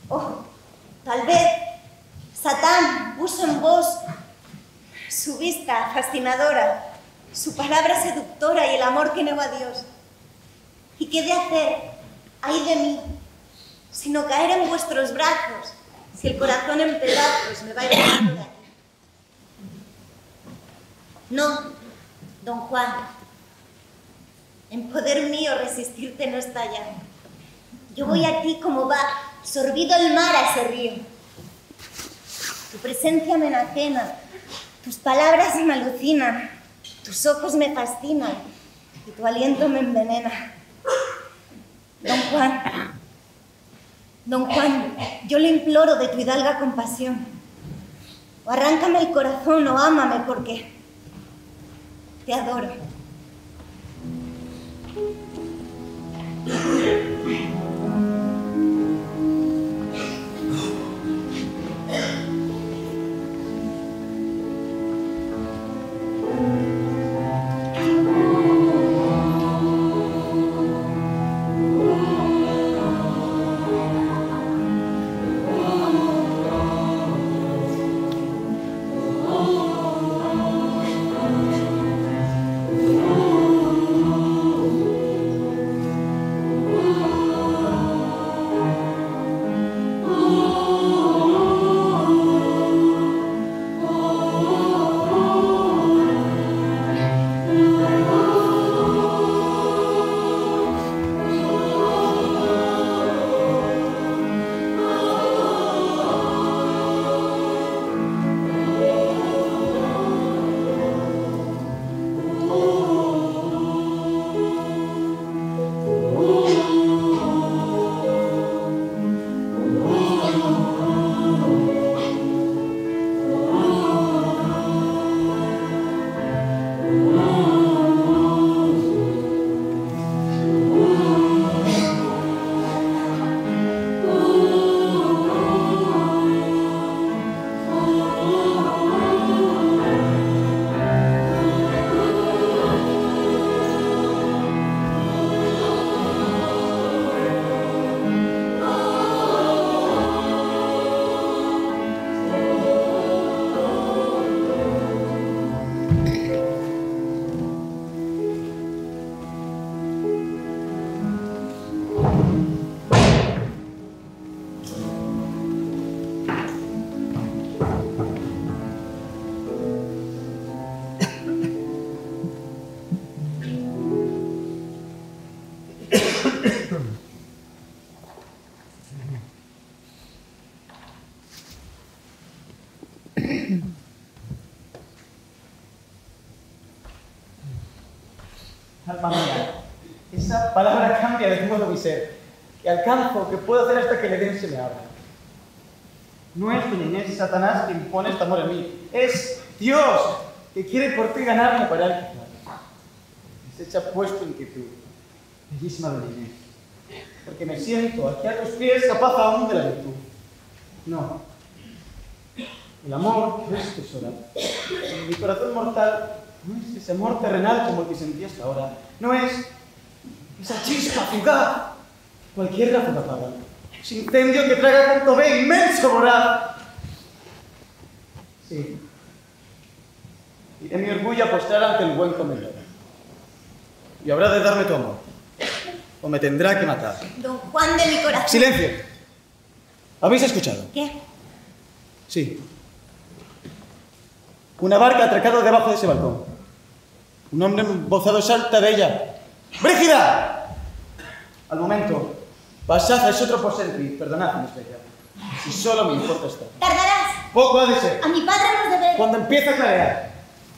Oh, tal vez Satán puso en vos su vista fascinadora, su palabra seductora y el amor que negó a Dios. ¿Y qué de hacer? ¡Ay de mí! Sino caer en vuestros brazos, si el corazón en pedazos me va llevando de aquí. No, don Juan, en poder mío resistirte no está ya. Yo voy a ti como va sorbido el mar a ese río. Tu presencia me enajena, tus palabras me alucinan, tus ojos me fascinan y tu aliento me envenena. Don Juan, yo le imploro de tu hidalga compasión. O arráncame el corazón o ámame porque te adoro. Alma mía, esa palabra cambia de modo mi ser, que alcanzo, que puedo hacer hasta que el Edén se me abra. No es doña Inés y Satanás que impone este amor en mí, es Dios que quiere por ti ganarme para él. Se echa puesto en inquietud, bellísima doña Inés, porque me siento aquí a tus pies capaz aún de la virtud. No, el amor es tesoro. Mi corazón mortal no es ese amor terrenal como el que sentí hasta ahora. No es esa chispa fugaz, cualquier ráfaga apaga. Ese incendio que traga tanto ve inmenso voraz. Sí. Y de mi orgullo a postrar ante el buen comedor. Y habrá de darme tu amor, o me tendrá que matar. Don Juan de mi corazón. ¡Silencio! ¿Habéis escuchado? ¿Qué? Sí. Una barca atracada debajo de ese balcón. Un hombre embozado salta de ella. ¡Brígida! Al momento, pasad a ese otro posentri. Perdonad, mi estrella. Si solo me importa estar. Tardarás. Poco ha de ser. A mi padre hemos de ver. Cuando empiece a clarear.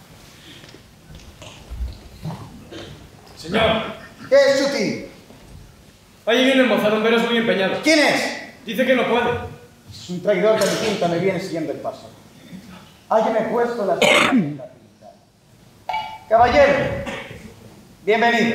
Señor, ¿Qué es, Chuti? allí viene el mozado, veros muy empeñado. ¿Quién es? Dice que no puede. Es un traidor que a mi pinta me viene siguiendo el paso. Háyame puesto las manos en la pinta. Caballero, bienvenido.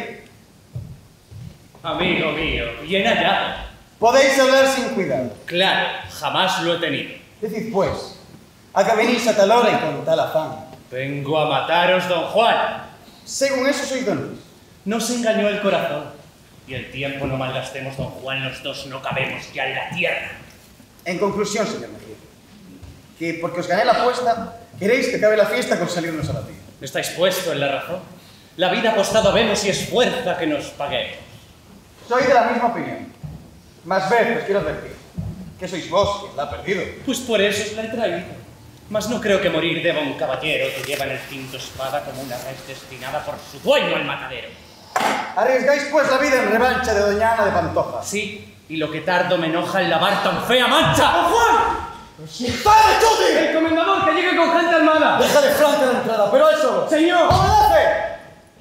Amigo mío, bien hallado. Podéis hablar sin cuidado. Claro, jamás lo he tenido. Decid pues, ¿a qué venís a tal hora y con tal afán? Vengo a mataros, don Juan. Según eso soy don Luis. Nos engañó el corazón. Y el tiempo no malgastemos, don Juan, los dos no cabemos ya en la tierra. En conclusión, señor Mejía, que porque os gané la apuesta, queréis que acabe la fiesta con salirnos a la vida. Estáis puesto en la razón. La vida apostado vemos y es fuerza que nos paguemos. Soy de la misma opinión. Más veces quiero advertir que sois vos quien la ha perdido. Pues por eso os la he traído. Mas no creo que morir deba un caballero que lleva en el cinto espada como una res destinada por su dueño al matadero. Arriesgáis pues la vida en revancha de doña Ana de Pantoja. Sí, y lo que tardo me enoja en lavar tan fea mancha. ¡Don Juan! ¡Dale, Chuti! ¡El comendador que llegue con gente armada! Deja de Franca la entrada, pero él solo. ¡Señor! ¡Obedece!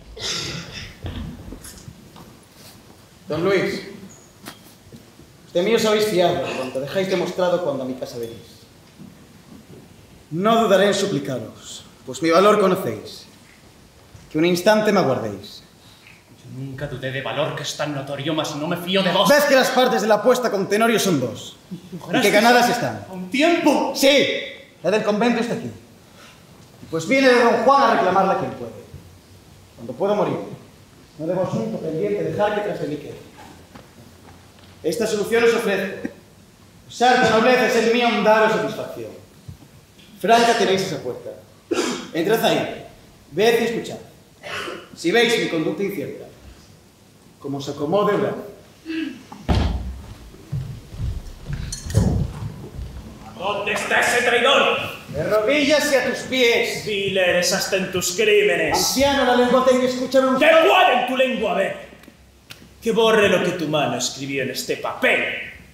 Don Luis, de mí os habéis fiado cuanto dejáis demostrado cuando a mi casa venís. No dudaré en suplicaros, pues mi valor conocéis. Que un instante me aguardéis. Yo nunca dudé de valor que es tan notorio, mas no me fío de vos. ¿Ves que las partes de la apuesta con Tenorio son dos? Y que ganadas están. ¡A un tiempo! Sí, la del convento está aquí. Pues viene de don Juan a reclamarla quien puede. Cuando puedo morir, no debo asunto pendiente dejar que tras de mí quede. Esta solución os ofrezco. Usar de nobleza es el mío en daros satisfacción. Franca tenéis esa puerta. Entrad ahí, ved y escuchad. Si veis mi conducta incierta, como os acomode obrad. ¿Dónde está ese traidor? De rodillas y a tus pies. Vil eres hasta en tus crímenes. Anciano, la lengua tengo, escúchame un ¿Qué puede en tu lengua ver? Que borre lo que tu mano escribió en este papel.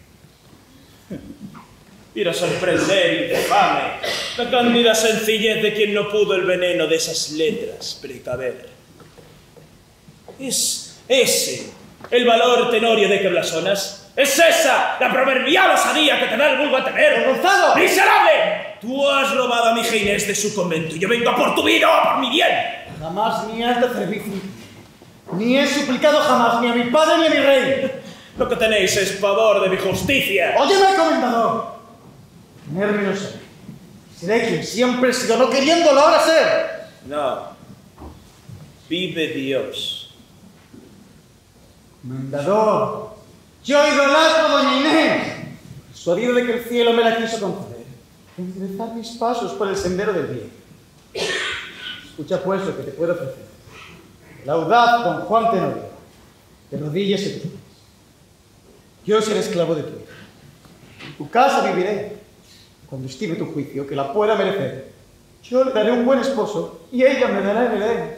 Ir a sorprender, infame, la cándida sencillez de quien no pudo el veneno de esas letras precaver. ¿Es ese el valor, Tenorio, de que blasonas? ¿Es esa la proverbial osadía que te da el vulgo a tener? ¡Gonzalo! ¡Miserable! Tú has robado a mi hija Inés de su convento y yo vengo a por tu vida o a por mi bien. Jamás ni has de servicio. Ni he suplicado jamás ni a mi padre ni a mi rey. Lo que tenéis es pavor de mi justicia. Óyeme, comendador. Nervios seré. Seré quien siempre he sido, no queriéndolo ahora ser. No. Vive Dios. Comendador, yo idolatro a doña Inés. Persuadido de que el cielo me la quiso conceder. Enderezar mis pasos por el sendero del bien. Escucha pues lo que te puedo ofrecer. Laudad, don Juan Tenorio, de rodillas y pies. Yo seré esclavo de tu hija. En tu casa viviré. Cuando estime tu juicio, que la pueda merecer, yo le daré un buen esposo y ella me dará el Edén.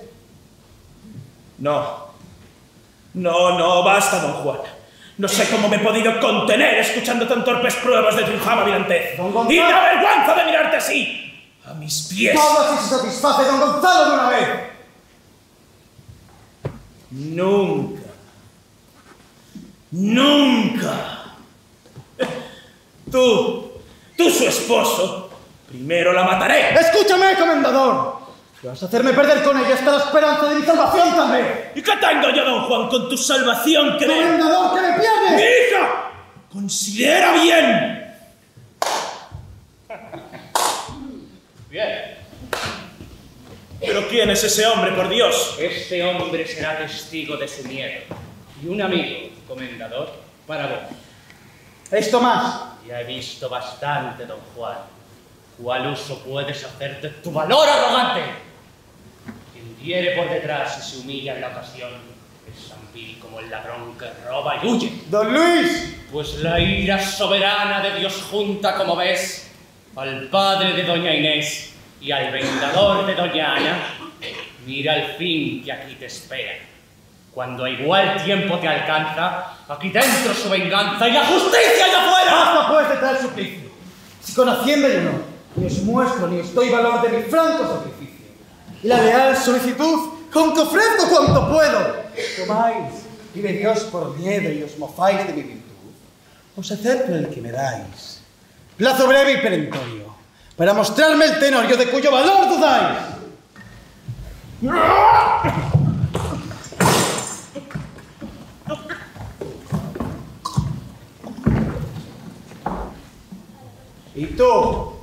No. No, basta, don Juan. No sé cómo me he podido contener escuchando tan torpes pruebas de tu infame brillantez. Don Gonzalo. ¡Y me avergüenza de mirarte así! ¡A mis pies! Todo así se satisface, don Gonzalo, de una vez. Nunca. Tú su esposo, primero la mataré. Escúchame, comendador. Que vas a hacerme perder con ella hasta la esperanza de mi salvación también. ¿Y qué tengo yo, don Juan, con tu salvación que ver? Comendador, que me ¡Mi pierde! hija! ¡Considera bien! Bien. ¿Pero quién es ese hombre, por Dios? Este hombre será testigo de su miedo. Y un amigo, comendador, para vos. Esto más. Ya he visto bastante, don Juan. ¿Cuál uso puedes hacer de tu valor arrogante? Quien hiere por detrás y se humilla en la ocasión es tan vil como el ladrón que roba y huye. Don Luis. Pues la ira soberana de Dios junta, como ves, al padre de doña Inés y al vengador de doña Ana. Mira el fin que aquí te espera. Cuando a igual tiempo te alcanza, aquí dentro su venganza y la justicia allá afuera. Basta pues de tal suplicio. Si con hacienda yo no, ni os muestro ni os doy valor de mi franco sacrificio. Y la leal solicitud con que ofrezco cuanto puedo. Tomáis, vive Dios por miedo y os mofáis de mi virtud. Os acerco el que me dais. Plazo breve y perentorio, para mostrarme el Tenorio de cuyo valor dudáis. Y tú,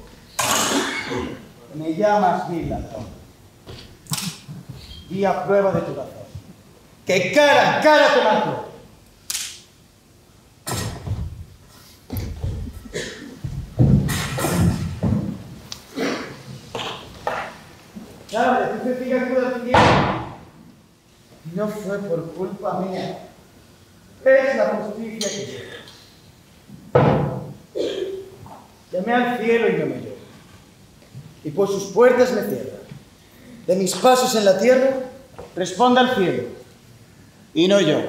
me llamas vil ladrón. Y a prueba de tu razón, que cara a cara te mato. ofrecí que acuda al cielo. No fue por culpa mía. Es la justicia que yo. Llamé al cielo y no me oyó. Y por sus puertas me cierra. De mis pasos en la tierra, responde al cielo. Y no yo.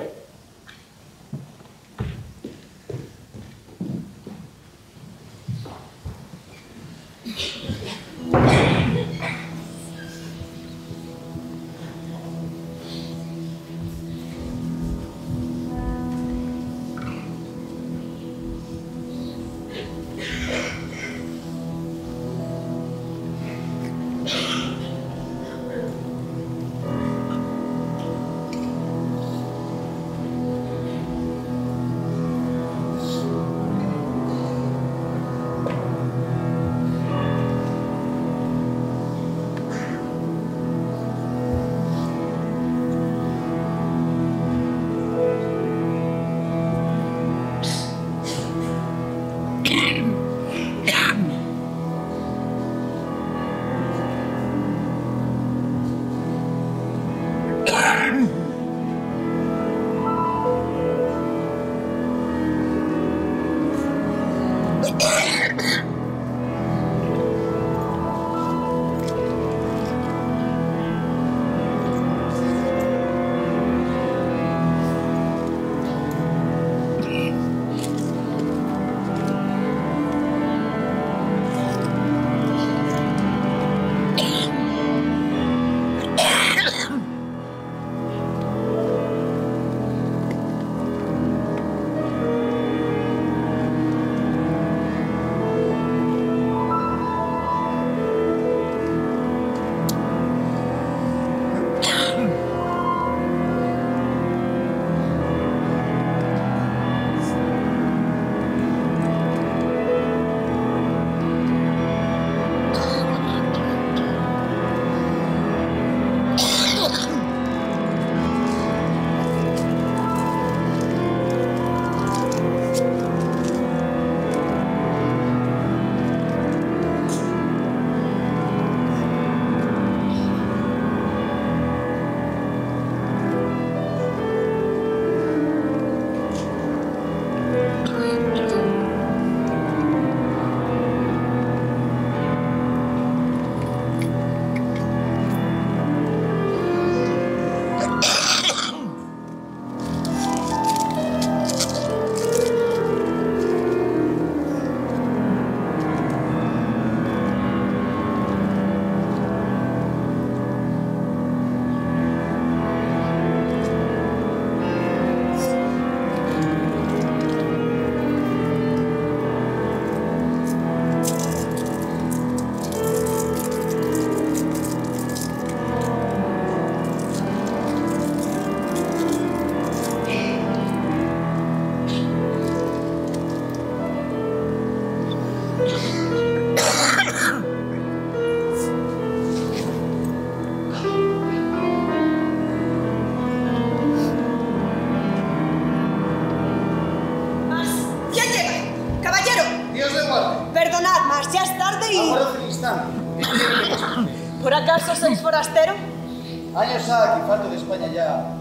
¿Por acaso sois forastero? Años ha que falto de España ya.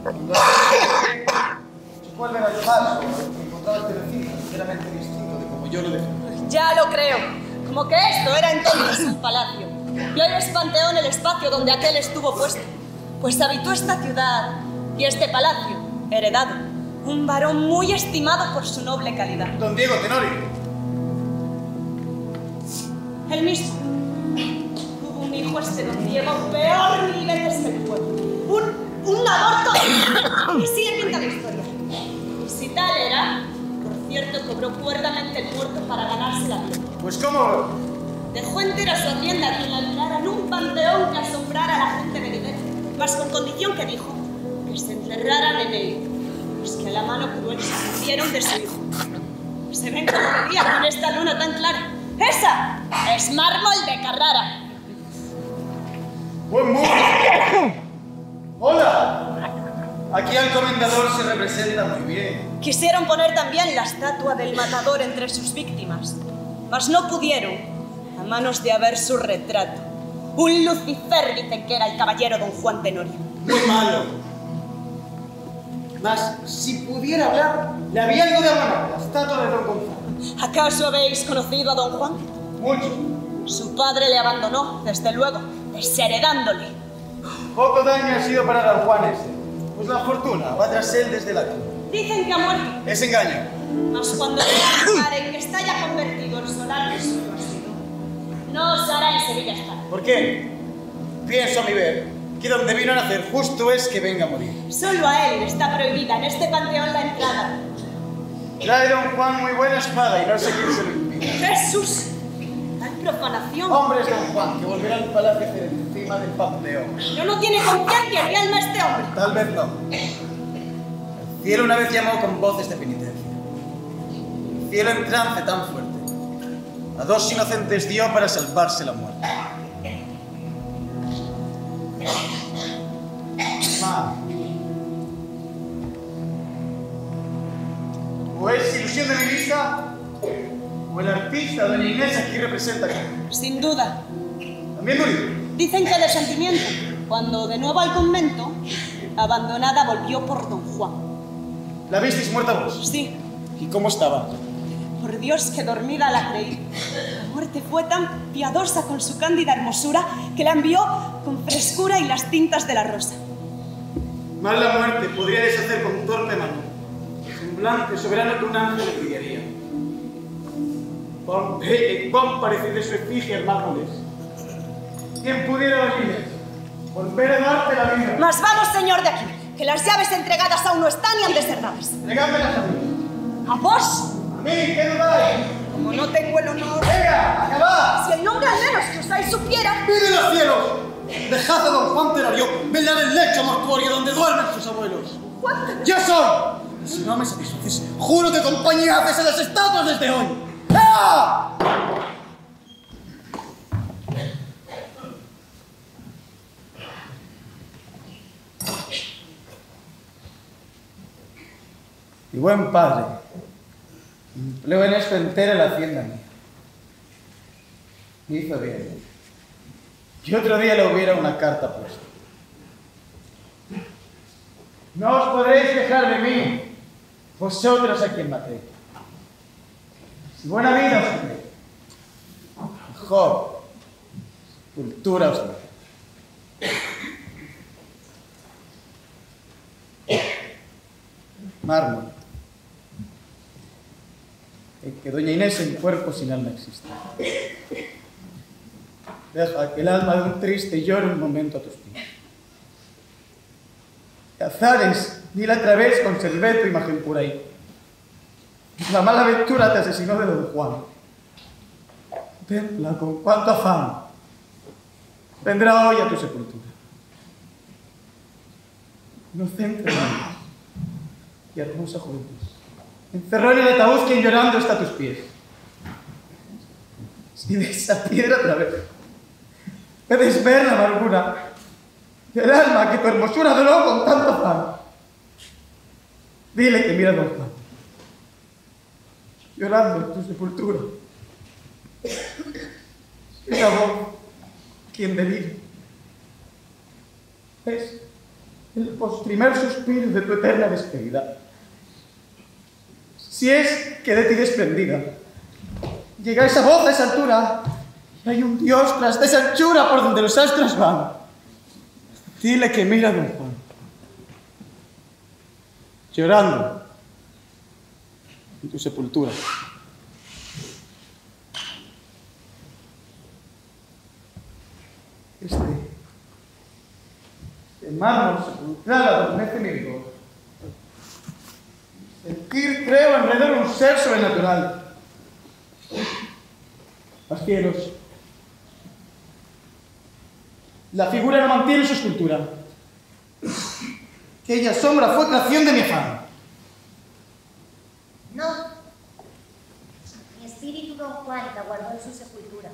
¿Cuál era el paso? Encontraba este recinto enteramente distinto de como yo lo dejé. Ya lo creo. Como que esto era entonces un palacio. Y hoy es panteón el espacio donde aquel estuvo puesto. Pues habitó esta ciudad y este palacio, heredado, un varón muy estimado por su noble calidad. Don Diego Tenorio. El mismo. Tuvo un hijo este don Diego, peor mil veces que el pueblo. Un aborto. Y sigue pinta la historia. Y si tal era, por cierto, cobró cuerdamente el muerto para ganarse la vida. Pues ¿cómo? Dejó entera su hacienda que la alquilara en un panteón que asombrara a la gente venidera, mas con condición que dijo que se encerraran en él, pues que a la mano cruel se murieron de su hijo. Se ven como de día con esta luna tan clara. ¡Esa es mármol de Carrara! ¡Buen mundo! ¡Hola! Aquí al comendador se representa muy bien. Quisieron poner también la estatua del matador entre sus víctimas, mas no pudieron, a manos de haber su retrato. Un Lucifer dicen que era el caballero don Juan Tenorio. Muy malo. Mas, si pudiera hablar, le había algo de hablar la estatua de don Gonzalo. ¿Acaso habéis conocido a don Juan? Mucho. Su padre le abandonó, desde luego, desheredándole. Poco daño ha sido para don Juan ese, pues la fortuna va tras él desde la tumba. Dicen que ha muerto, Es engaño. mas cuando le declaren que está ya convertido en solar que suyo ha sido, no os hará en Sevilla estar. ¿Por qué? Pienso a mi ver que donde vino a nacer justo es que venga a morir. Solo a él está prohibida en este panteón la entrada. Trae don Juan muy buena espada y no sé quién se lo impide. ¡Jesús! ¡Tal profanación! Hombres don Juan que volverán al palacio encima del panteón. Pero no tiene conciencia ni alma este hombre. Tal vez no. El cielo una vez llamó con voces de penitencia. El cielo en trance tan fuerte. A dos inocentes dio para salvarse la muerte. O es ilusión de mi vista, o el artista doña Inés aquí representa aquí. Sin duda. También murió. Dicen que de sentimiento, cuando de nuevo al convento, abandonada volvió por don Juan. ¿La visteis muerta vos? Sí, ¿Y cómo estaba? por Dios que dormida la creí. La muerte fue tan piadosa con su cándida hermosura que la envió con frescura y las tintas de la rosa. Mal la muerte podría deshacer con torpe mano, semblante soberano que un ángel envidiaría. Cuán bella y cuán parecida su efigie al mármoles. ¿Quién pudiera oírles? Volver a darte la vida. Mas vamos, señor, de aquí, que las llaves entregadas aún no están y han de ser dadas. Entregámelas a mí. ¿A vos? ¿A mí? ¿Qué dudáis? Como no tengo el honor... ¡Venga, acabad! Si el nombre al menos que usáis supiera... ¡Pide los cielos! Dejad a don Juan Tenorio velar el lecho mortuorio donde duermen sus abuelos. ¿Cuánto? ¡Yo soy! Si no me satisfaces, juro que compañía haces a las estatuas desde hoy. ¡Ah! Y buen padre, empleo en esto entera la hacienda mía. Me hizo bien. Y otro día le hubiera una carta puesta. No os podréis quejar de mí, vosotros a quien maté. Si buena vida os maté, mejor cultura os maté. Mármol. En que doña Inés en cuerpo sin alma existe. Deja que el alma de un triste llore un momento a tus pies. Azares, mil a través conservé tu imagen pura ahí. La mala aventura te asesinó de don Juan. Templa con cuánto afán. Vendrá hoy a tu sepultura. Inocente alma y hermosa juventud. Encerró en el ataúd quien llorando está a tus pies. Si de esa piedra otra vez puedes ver la amargura del alma que tu hermosura adoró con tanto afán. Dile que mira a don Juan, llorando en tu sepultura. Es la voz quien delira. Es el postrimer suspiro de tu eterna despedida. Si es que de ti desprendida llega esa voz a esa altura y hay un Dios tras de esa anchura por donde los astros van, dile que mira a don Juan, llorando en tu sepultura. Este mármol sepulcral adormece mi vigor. Sentir, creo, alrededor un ser sobrenatural. Los cielos. La figura no mantiene su escultura. Aquella sombra fue creación de mi afán. No. Mi espíritu don Juan la guardó en su sepultura.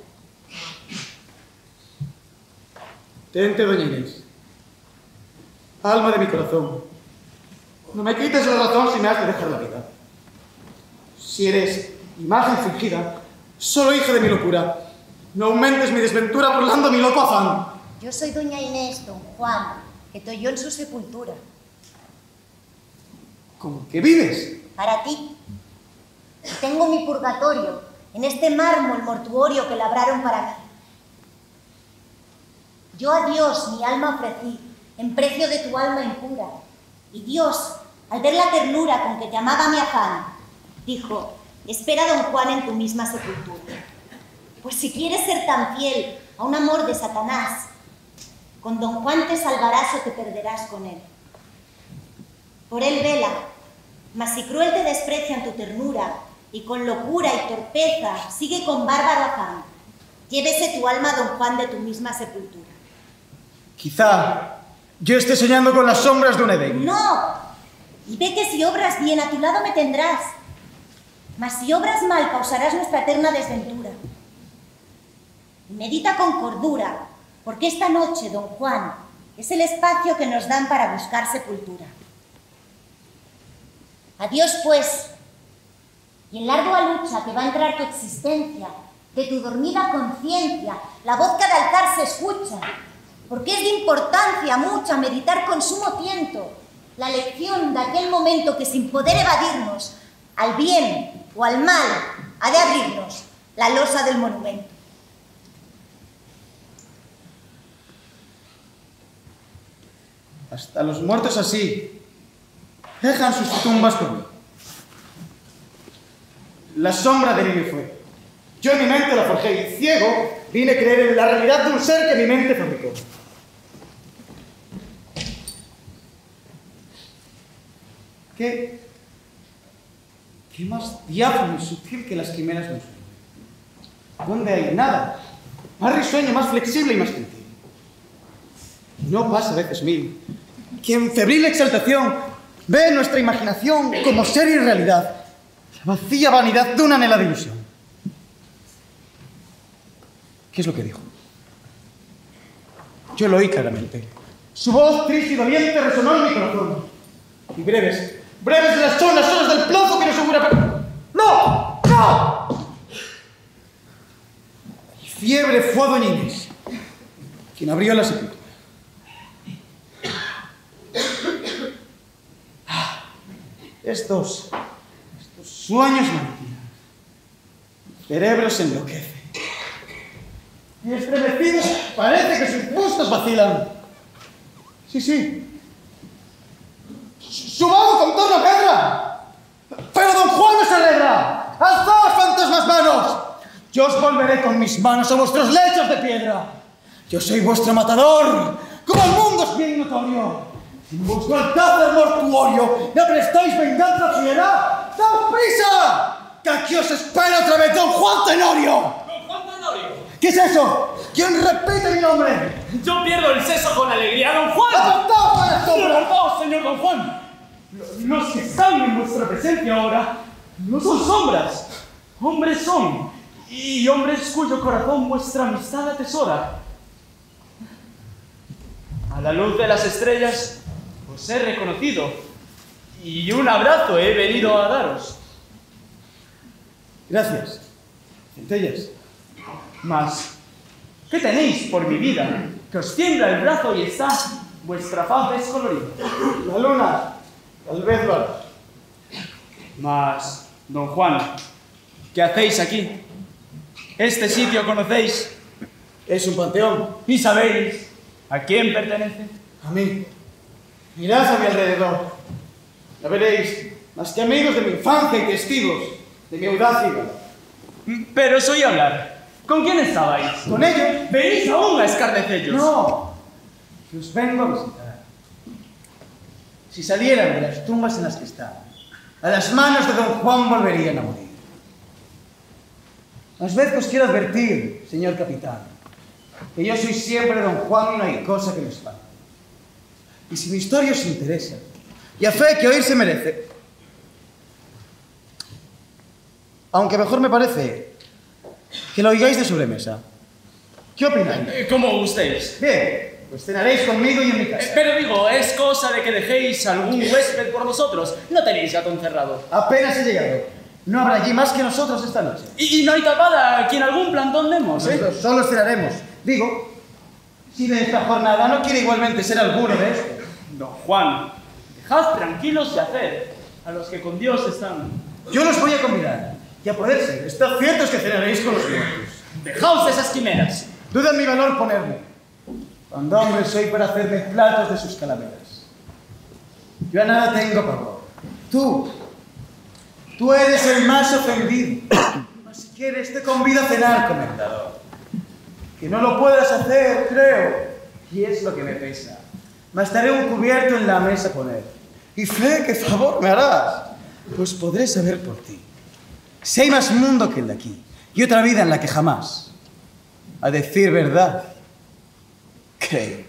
Tente, doña Inés. Alma de mi corazón. No me quites la razón si me has de dejar la vida. Si eres imagen fingida, solo hija de mi locura, No aumentes mi desventura burlando mi loco afán. Yo soy doña Inés, don Juan, que te oyó en su sepultura. ¿Con qué vives? Para ti. Tengo mi purgatorio en este mármol mortuorio que labraron para mí. Yo a Dios mi alma ofrecí en precio de tu alma impura. Y Dios, al ver la ternura con que te amaba mi afán, dijo: espera, don Juan, en tu misma sepultura. Pues si quieres ser tan fiel a un amor de Satanás, con don Juan te salvarás o te perderás con él. Por él vela, mas si cruel te desprecian tu ternura y con locura y torpeza sigue con bárbaro afán, llévese tu alma, don Juan, de tu misma sepultura. Quizá yo esté soñando con las sombras de un Edén. ¡No! Y ve que si obras bien, a tu lado me tendrás. Mas si obras mal, causarás nuestra eterna desventura. Y medita con cordura, porque esta noche, don Juan, es el espacio que nos dan para buscar sepultura. Adiós, pues, y en la ardua lucha que va a entrar tu existencia, de tu dormida conciencia, la voz que al altar se escucha, porque es de importancia mucha meditar con sumo tiento la lección de aquel momento que sin poder evadirnos, al bien o al mal, ha de abrirnos la losa del monumento. Hasta los muertos así dejan sus tumbas conmigo. La sombra de mí me fue. Yo en mi mente la forjé y ciego vine a creer en la realidad de un ser que mi mente fabricó. ¿Qué más diáfano y sutil que las quimeras de un sueño? ¿Dónde hay nada más risueño, más flexible y más gentil? No pasa a veces mil que en febril exaltación ve nuestra imaginación como ser y realidad, la vacía vanidad de una anhelada ilusión. ¿Qué es lo que dijo? Yo lo oí claramente. Su voz triste y doliente resonó en mi corazón. Y breves son las horas del plazo que nos augura. ¡No! ¡No! Y fiebre fue a doña Inés, quien abrió la sepultura. Estos sueños mantienen. El cerebro se enloquece. Y estremecidos parece que sus bustos vacilan. Sí. ¡Su vago contorno medra! ¡Pero don Juan no se alegra! ¡Alzaos, fantasmas manos! Yo os volveré con mis manos a vuestros lechos de piedra. Yo soy vuestro matador, como el mundo es bien notorio. En vuestro alcázar mortuorio me prestáis venganza fiera. ¡Daos prisa! ¡Que aquí os espera otra vez don Juan Tenorio! ¿Don Juan Tenorio? ¿Qué es eso? ¿Quién repite mi nombre? Yo pierdo el seso con alegría, don Juan. ¡Apartaos de la sombra! ¡Apartaos, señor don Juan! Los que están en vuestra presencia ahora no son sombras, hombres son, y hombres cuyo corazón vuestra amistad atesora. A la luz de las estrellas os he reconocido, y un abrazo he venido a daros. Gracias, centellas. Mas, ¿qué tenéis por mi vida? Que os tiembla el brazo y está vuestra faz descolorida. La luna, tal vez lo hará. Mas, don Juan, ¿qué hacéis aquí? ¿Este sitio conocéis? Es un panteón. ¿Y sabéis a quién pertenece? A mí. Mirad a mi alrededor. Ya veréis, más que amigos de mi infancia y testigos de mi audacia y valor. Pero os oí hablar. ¿Con quién estabais? ¿Con ellos? ¿Venís aún a escarnecellos? No, que os vengo a visitar. Si salieran de las tumbas en las que están, a las manos de don Juan volverían a morir. Más vez que os quiero advertir, señor capitán, que yo soy siempre don Juan y no hay cosa que me espante. Y si mi historia os interesa, y a fe que oír se merece, aunque mejor me parece que lo oigáis de sobremesa. ¿Qué opináis? Como gustéis. Bien, pues cenaréis conmigo y en mi casa. Pero digo, es cosa de que dejéis algún huésped por vosotros. No tenéis gato encerrado. Apenas he llegado. No habrá allí más que nosotros esta noche. Y no hay tapada aquí en algún plantón demos, ¿eh? Nosotros solo cenaremos. Digo, si de esta jornada no quiere igualmente ser alguno de estos. Don Juan, dejad tranquilos de hacer a los que con Dios están. Yo los voy a convidar. Y a poder ser, está cierto es que cenaréis con los muertos. Dejaos de esas quimeras. Duda en mi valor ponerme. Cuando hombre soy para hacerme platos de sus calaveras. Yo a nada tengo pavor. Tú eres el más ofendido. Mas si quieres te convido a cenar, comendador. Que no lo puedas hacer, creo, y es lo que me pesa. Mas daré un cubierto en la mesa a poner. Y fe, qué favor me harás, pues podré saber por ti. Si hay más mundo que el de aquí, y otra vida en la que jamás, a decir verdad, creo.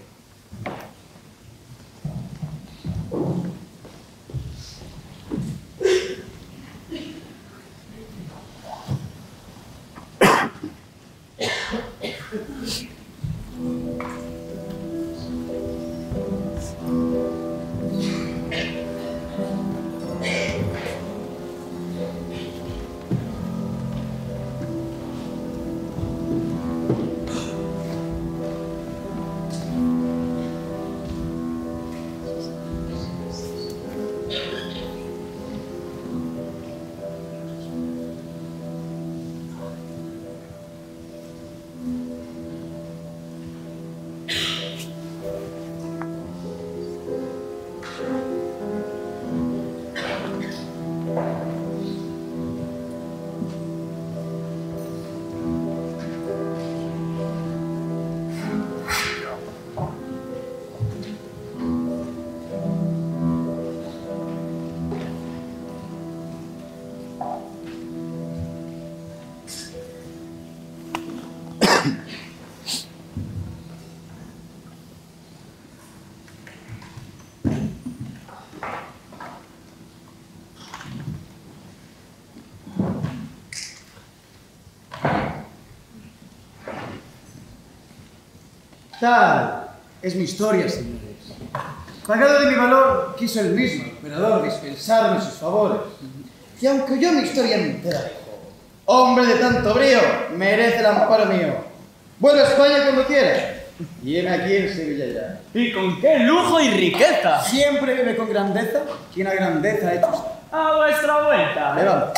Tal es mi historia, señores. Pagado de mi valor, quiso el mismo emperador dispensarme sus favores. Y aunque yo mi historia entera dijo, hombre de tanto brío, merece el amparo mío. Vuelve a España cuando quiera. Y heme aquí en Sevilla ya. ¿Y con qué lujo y riqueza? Siempre vive con grandeza quien a grandeza ha hecho usted. A vuestra vuelta. Le vamos.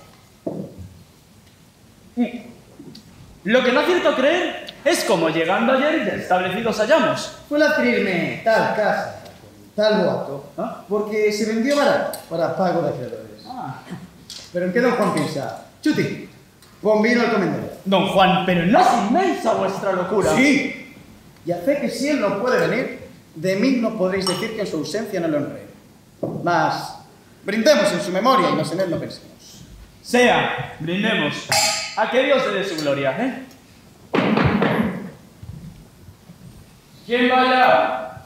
Lo que no acierto a creer es como llegando ayer ya establecidos hallamos. Fue el adquirirme tal casa, con tal boato, porque se vendió barato para pago de acreedores. Pero ¿en qué don Juan piensa? Chuti, pon vino al comendador. Don Juan, pero no es inmensa vuestra locura. Sí, y a fe que si él no puede venir, de mí no podréis decir que en su ausencia no lo honré. Mas, brindemos en su memoria y nos en él no pensemos. Sea, brindemos. A que Dios le dé su gloria, ¿eh? ¿Quién vaya?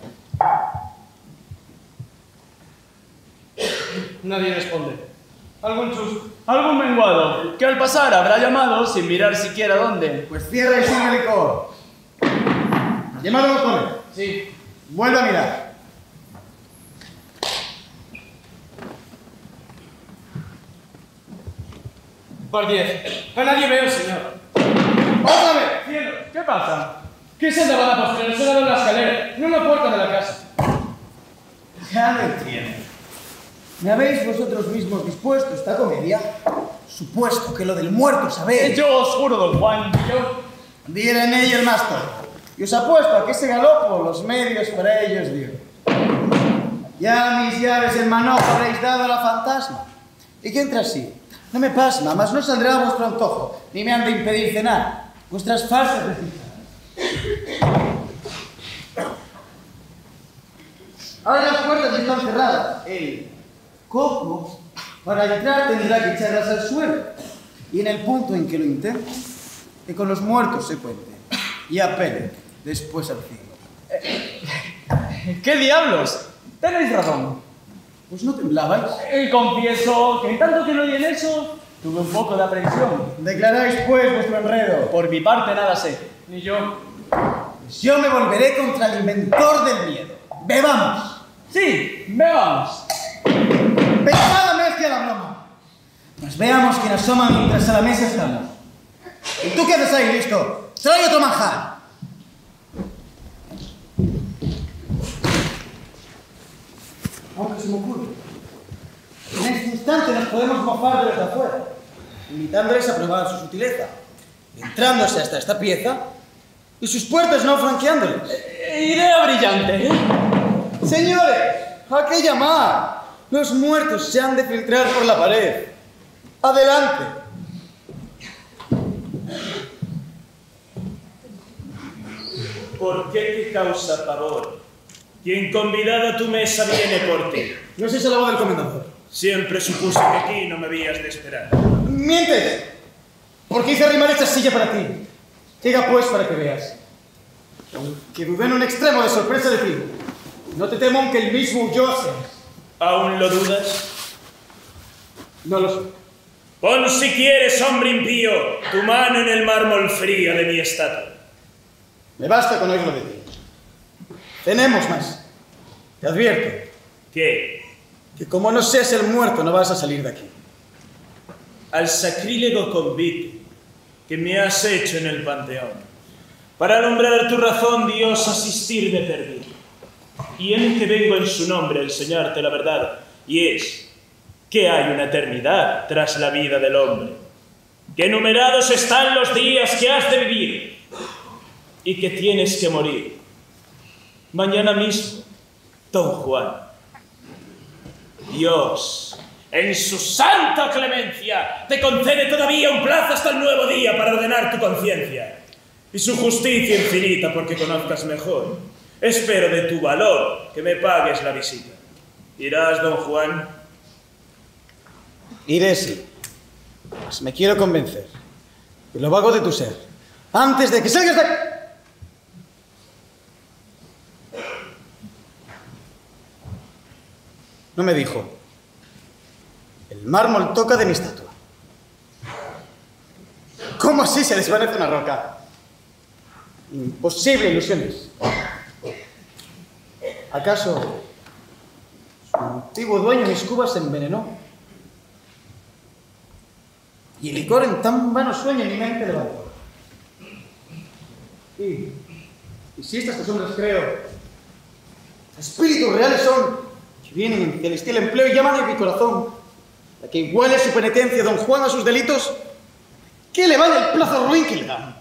Nadie responde. ¿Algún chusco? Algún menguado, que al pasar habrá llamado sin mirar siquiera dónde. Pues cierra y sigue el licor. ¿Llamadlo a comer? Sí. Vuelve a mirar. Par 10. A nadie veo, señor. ¡Otra vez! ¡Cielo! ¿Qué pasa? ¿Qué se andaba la postre? Se ha dado en la escalera, no en la puerta de la casa. Ya lo entiendo. ¿Me habéis vosotros mismos dispuesto esta comedia? Supuesto que lo del muerto sabéis. Yo os juro, don Juan, yo... Diera en ello el máster. Y os apuesto a que ese galopo los medios para ellos dio. Ya mis llaves en manojo habréis dado a la fantasma. ¿Y qué entra así? No me pasma, mas no saldrá a vuestro antojo, ni me han de impedir cenar. Vuestras falsas recitadas. Ahora las puertas están cerradas. El coco, para entrar, tendrá que echarlas al suelo. Y en el punto en que lo intente, que con los muertos se cuente. Y apele después al cielo. ¿Qué diablos? Tenéis razón. Pues no temblabais. Confieso que en tanto que no di en eso, tuve un poco de aprensión. Declaráis pues vuestro enredo. Por mi parte nada sé. Ni yo. Pues yo me volveré contra el inventor del miedo. ¡Bebamos! Sí, bebamos. ¡Pesada mezcla la broma! Pues veamos quién asoma mientras a la mesa estamos. ¿Y tú qué haces ahí, listo? ¡Trae otro manjar! Aunque se me ocurre, en este instante nos podemos mofar de los de afuera, invitándoles a probar su sutileza, entrándose hasta esta pieza y sus puertas no franqueándoles. Idea brillante, ¿eh? Señores, ¿a qué llamar? Los muertos se han de filtrar por la pared. ¡Adelante! ¿Por qué te causa pavor? Quien convidado a tu mesa viene por ti. No sé si es la voz del comendador. Siempre supuse que aquí no me habías de esperar. ¡Mientes! ¿Por qué hice arrimar esta silla para ti? Llega pues para que veas. Aunque dudé en un extremo de sorpresa de ti, no te temo aunque el mismo huyó a ser. ¿Aún lo dudas? No lo sé. Pon si quieres, hombre impío, tu mano en el mármol frío de mi estatua. Me basta con oírlo de ti. Tenemos más. Te advierto. ¿Qué? Que como no seas el muerto, no vas a salir de aquí. Al sacrílego convite que me has hecho en el panteón, para alumbrar tu razón, Dios, asistir de perdido. Y en que vengo en su nombre a enseñarte la verdad, y es que hay una eternidad tras la vida del hombre, que numerados están los días que has de vivir, y que tienes que morir. Mañana mismo, don Juan. Dios, en su santa clemencia, te concede todavía un plazo hasta el nuevo día para ordenar tu conciencia. Y su justicia infinita, porque conozcas mejor. Espero de tu valor que me pagues la visita. ¿Irás, don Juan? Iré, sí. Pues me quiero convencer de lo vago de tu ser. Antes de que salgas de aquí. No me dijo. El mármol toca de mi estatua. ¿Cómo así se desvanece una roca? Imposible, ilusiones. ¿Acaso su antiguo dueño mis cubas se envenenó? Y el licor en tan vano sueño en mi mente levantó. Y si estas costumbres creo, espíritus reales son, que vienen en celestial empleo y llaman a mi corazón, a que iguale su penitencia don Juan a sus delitos, que le vale el plazo ruin que le dan.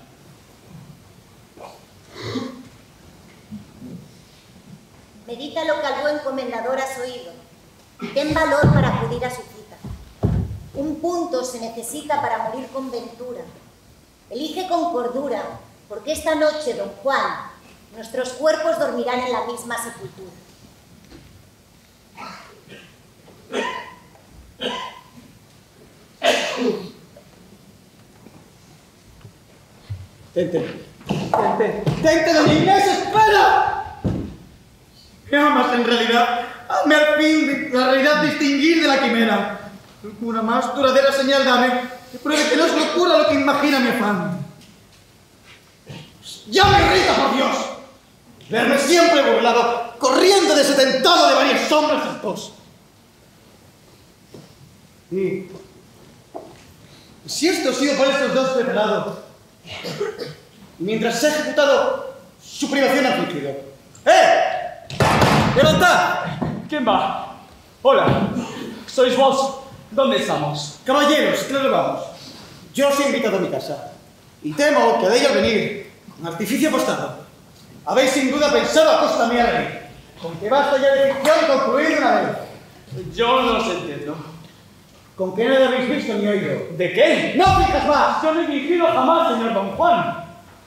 Medita lo que al buen comendador has oído. Ten valor para acudir a su cita. Un punto se necesita para morir con ventura. Elige con cordura, porque esta noche, don Juan, nuestros cuerpos dormirán en la misma sepultura. ¡Tente, doña Inés, espera! ¿Qué amas en realidad? Hazme al fin la realidad distinguir de la quimera. Una más duradera señal dame, que pruebe que no es locura lo que imagina mi afán. ¡Ya me irrita, por Dios! Verme siempre burlado, corriendo de ese tentado de varias sombras en pos. Y si esto ha sido para estos dos preparados, mientras se ha ejecutado su privación afligido. ¡Levantad! ¿Quién va? Hola. ¿Sois vos? ¿Dónde estamos? Caballeros, claro vamos. Yo os he invitado a mi casa. Y temo que de ello al venir, con artificio apostado, habéis sin duda pensado a costa mía reír. Con que basta ya de ficción concluir de una vez. Yo no os entiendo. Con que nada habéis visto ni oído. ¿De qué? ¡No fijas más! Yo no he fingido jamás, señor don Juan.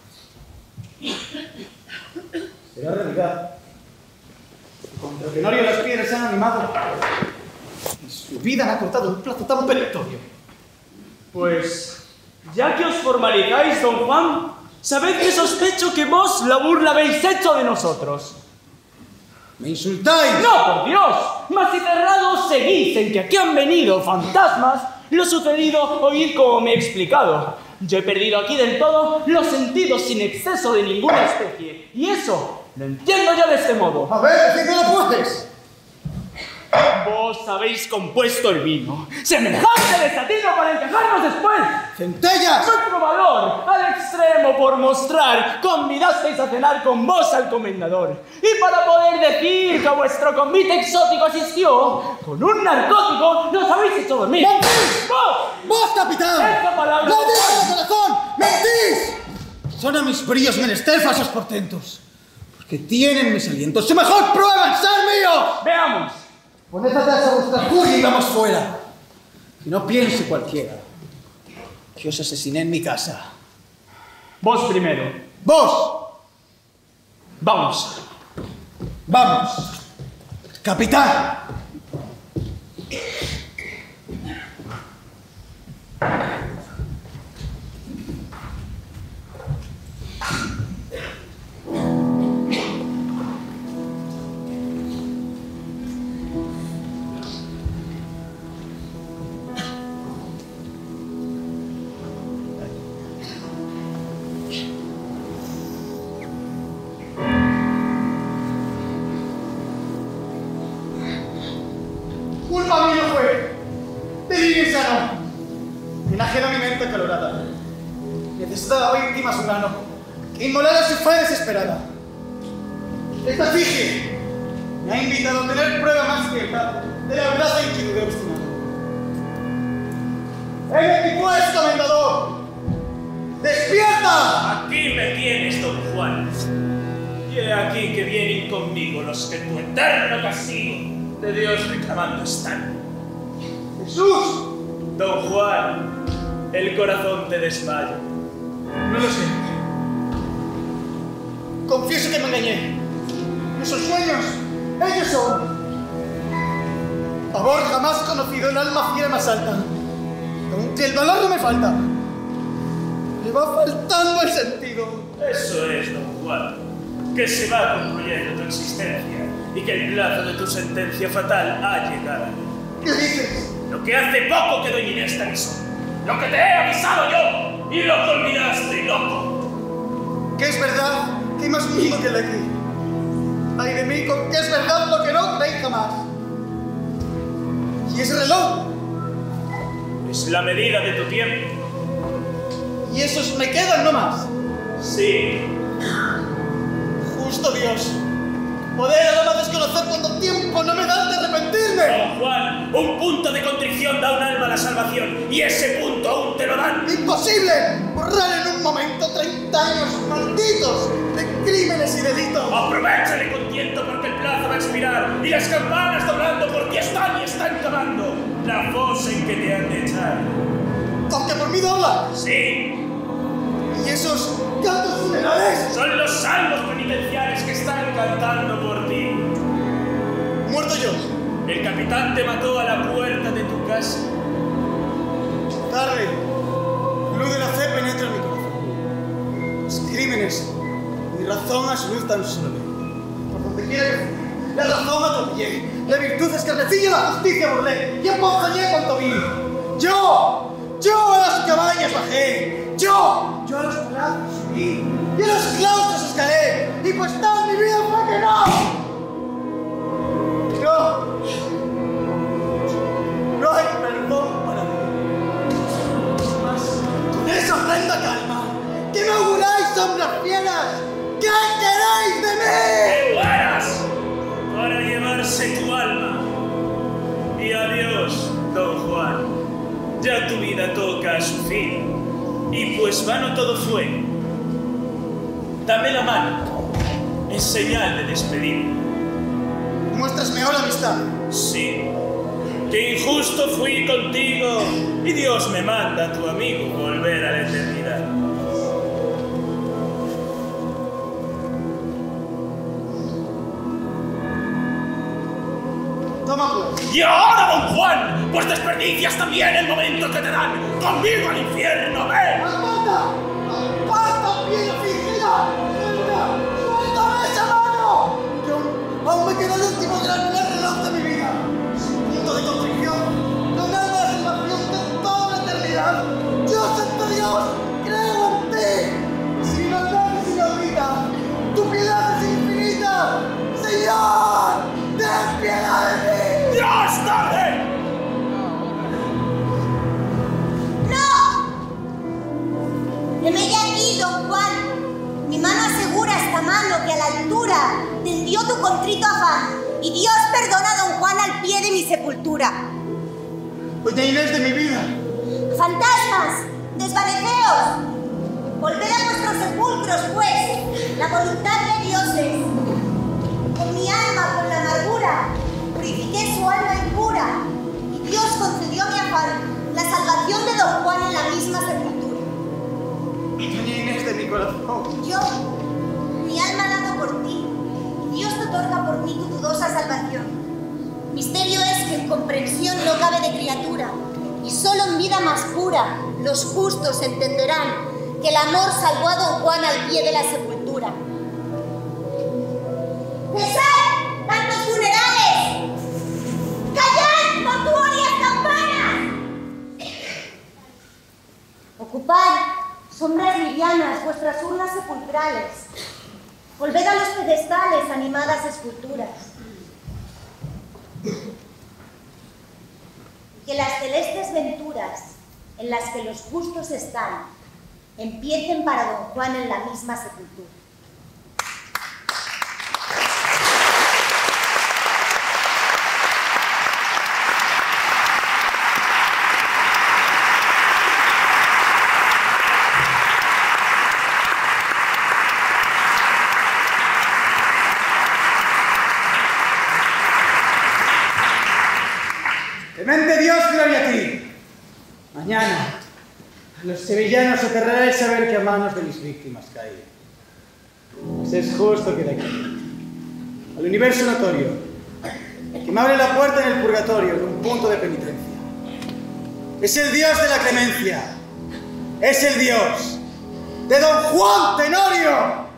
Será realidad. Contra Tenorio las piedras se han animado y su vida han acortado un plazo tan perentorio. Pues, ya que os formalizáis, don Juan, sabed que sospecho que vos la burla habéis hecho de nosotros. ¡Me insultáis! ¡No, por Dios! Mas si cerrados seguís en que aquí han venido fantasmas, lo sucedido oíd como me he explicado. Yo he perdido aquí del todo los sentidos sin exceso de ninguna especie, y eso lo entiendo yo de este modo. A ver, ¿qué lo puedes? Vos habéis compuesto el vino, semejante desatino para encajarnos después. ¡Centellas! Nuestro valor al extremo por mostrar, convidasteis a cenar con vos al comendador. Y para poder decir que vuestro convite exótico asistió, con un narcótico nos habéis hecho dormir. ¡Mentís! ¡Vos, capitán! ¡Esa palabra! ¡No digas de corazón! ¡Mentís! Son a mis bríos menester falsos portentos. Porque tienen mis alientos. ¡Su mejor prueba en ser mío! Veamos. Poned atrás a vuestra furia y vamos fuera. Y no piense cualquiera que os asesiné en mi casa. Vos primero. ¡Vos! Vamos. ¡Vamos! ¡Capitán! Culpa mía fue de vivir sano, enajeno a mi mente acalorada. Necesitaba víctima a su mano, que inmolara su fe desesperada. Esta efigie me ha invitado a tener prueba más cierta de la verdad e inquietud obstinada. ¡En mi puesto, comendador! ¡Despierta! Aquí me tienes, don Juan. Y he aquí que vienen conmigo los que tu eterno castigo de Dios reclamando están. ¡Jesús! Don Juan, el corazón te desmaya. No lo sé. Confieso que me engañé. Esos sueños, ellos son. Amor jamás conocido en alma fiera más alta. Aunque el valor no me falta, me va faltando el sentido. Eso es, don Juan, que se va concluyendo tu existencia y que el plazo de tu sentencia fatal ha llegado. ¿Qué dices? Lo que hace poco quedó en Inés te avisó. Lo que te he avisado yo y lo que olvidaste, loco. ¿Qué es verdad? Que hay más mío que el de aquí. Ay de mí, con que es verdad lo que no creí jamás. Y ese reloj. Es la medida de tu tiempo. Y esos me quedan no más. Sí. Justo Dios. Poder además desconocer cuánto tiempo no me das de arrepentirme. Don Juan, un punto de contrición da un alma a la salvación y ese punto aún te lo dan. ¡Imposible! Borrar en un momento 30 años malditos de crímenes y delitos. Aprovechale con tiento porque el plazo va a expirar y las campanas doblando por ti están y están cavando la fosa en que te han de echar. ¿Aunque por mí dobla? Sí. ¿Y esos cantos funerales? Son los salmos penitenciales que están cantando por ti. Muerto yo. El capitán te mató a la puerta de tu casa. Tarde. Luz de la fe penetra en mi corazón. Los crímenes, mi razón a su luz tan solo. Por donde quiera que fui, la razón atropellé. La virtud escarnecilla, la justicia burlé. Y emponzoñé cuanto vi. Yo a las cabañas bajé. Yo a los palacios subí. Y a los claustros escalé. Y pues tal mi vida fue que no. No hay perdón para mí. Mas con esa horrenda calma, que me auguráis sombras fieras, ¿qué queréis de mí? ¡Que mueras! Para llevarse tu alma. Y adiós, don Juan. Ya tu vida toca a su fin. Y pues vano todo fue. Dame la mano. Es señal de despedir. Muéstrasme ahora amistad. Sí. Que injusto fui contigo y Dios me manda a tu amigo volver a la eternidad. Toma pues. Y ahora, don Juan, pues desperdicias también el momento que te dan. Conmigo al infierno, ven. ¡Aspata! ¡Aspata, bien fingida! ¡Suéltame esa mano! Yo aún me queda el último gran reloj de mi vida. Sin punto de contrición, con alma de salvación de toda la eternidad. Yo, santo Dios, creo en ti. Sin maldad y sin olvida, tu piedad es infinita. Señor, ten piedad de mí. ¡Dios! ella aquí, don Juan. Mi mano asegura esta mano que a la altura tendió tu contrito afán, y Dios perdona a don Juan al pie de mi sepultura. Doña Inés de mi vida. Fantasmas, desvaneceos. Volved a vuestros sepulcros, pues, la voluntad de Dios es. Con mi alma, con la amargura, purifiqué su alma impura, y Dios concedió a mi afán la salvación de don Juan en la misma sepultura. Doña Inés de mi corazón. Yo, mi alma ha dado por ti, y Dios te otorga por mí tu dudosa salvación. Misterio es que en comprensión no cabe de criatura, y solo en vida más pura los justos entenderán que el amor salvó a don Juan al pie de la sepultura. ¡Cesad, tantos funerales! ¡Callad, mortuorias campanas! Ocupad, sombras livianas, vuestras urnas sepulcrales. Volved a los pedestales, animadas esculturas. Que las celestes venturas en las que los justos están empiecen para don Juan en la misma sepultura. Clemente Dios, gloria a ti. Mañana, a los sevillanos aterrará el saber que a manos de mis víctimas caí. Pues es justo que de aquí, al universo notorio, que me abre la puerta en el purgatorio, en un punto de penitencia. Es el Dios de la clemencia. Es el Dios de don Juan Tenorio.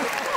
Gracias.